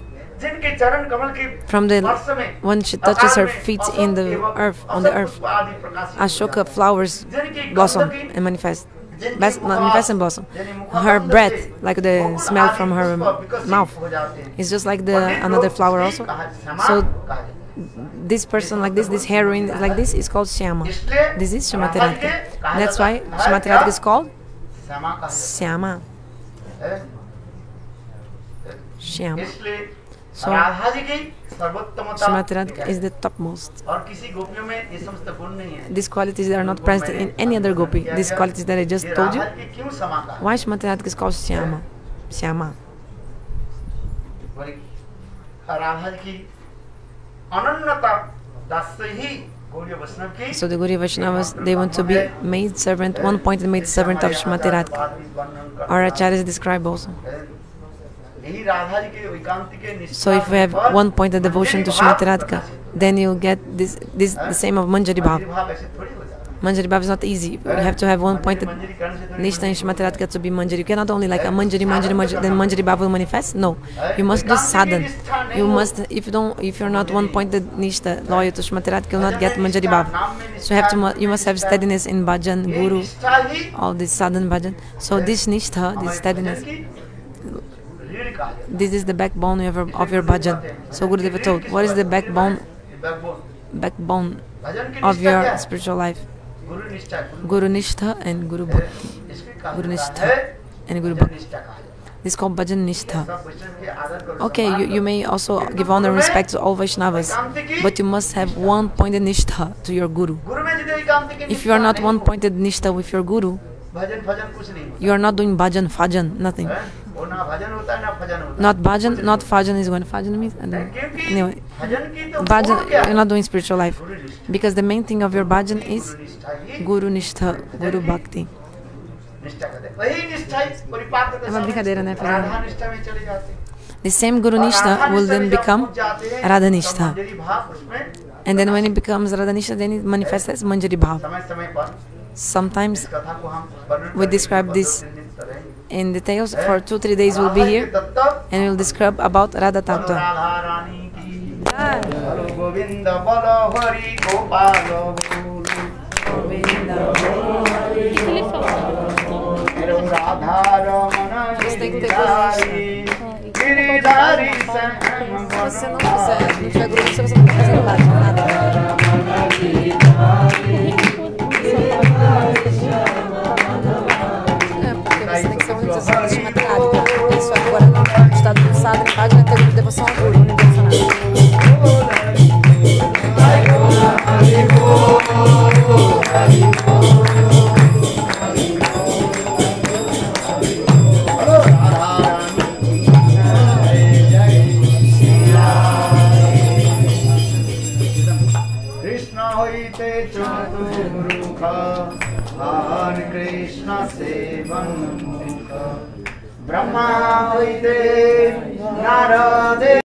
From the when she touches her feet in the earth, on the earth, Ashoka flowers blossom and manifest and blossom. Her breath, like the smell from her mouth, is just like the another flower also. So this person like this heroine like this is called Syama. This is Srimati Radhika. That's why Srimati Radhika is called Syama. Syama. So Srimati Radhika is the topmost. These qualities are not present in any other gopi. These qualities that I just told you. Why Srimati Radhika is called Syama? Syama. So the Gaudiya Vaishnavas, they want to be maid servant, one-pointed maid servant of Srimati Radhika. Our acharyas describe also. So if we have one-pointed devotion to Srimati Radhika, then you'll get this the same of Manjari Bhav. Manjari Bhav is not easy. You have to have one-pointed Nishtha in Srimati Radhika to be Manjari. You cannot only like a Manjari, then Manjari Bhav will manifest. No, you must do sadhan. You must, if you're not one-pointed Nishtha loyal to Srimati Radhika, you'll not get Manjari Bhav. So you must have steadiness in bhajan, guru, all this sadhan bhajan. So this Nishtha, this steadiness, this is the backbone of your bhajan. So Gurudeva told, what is the backbone of your spiritual life? Guru Nishtha and Guru Bhakti. Guru Nishtha and Guru Bhakti. This is called Bhajan Nishtha. Okay, you may also give honor and respect to all Vaishnavas, but you must have one-pointed Nishtha to your Guru. If you are not one-pointed Nishtha with your Guru, you are not doing bhajan, fajan, nothing. Not bhajan, not fajan is when fajan means. Anyway, bhajan, you're not doing spiritual life. Because the main thing of your bhajan is Guru Nishtha, Guru Bhakti. The same Guru Nishtha will then become Radha Nishtha. And then when it becomes Radha Nishtha, then it manifests as Manjari Bhav. Sometimes we describe this in details. For 2-3 days we'll be here and we'll describe about Radha Tattva. Se você não quiser, não tiver grupo, você não pode fazer nada. Você tem que ser muito assim, matemática. Isso agora no estado do sadhana, página, ter devoção ao guru. Hare Krishna sevan mukha Brahma Vaide Narade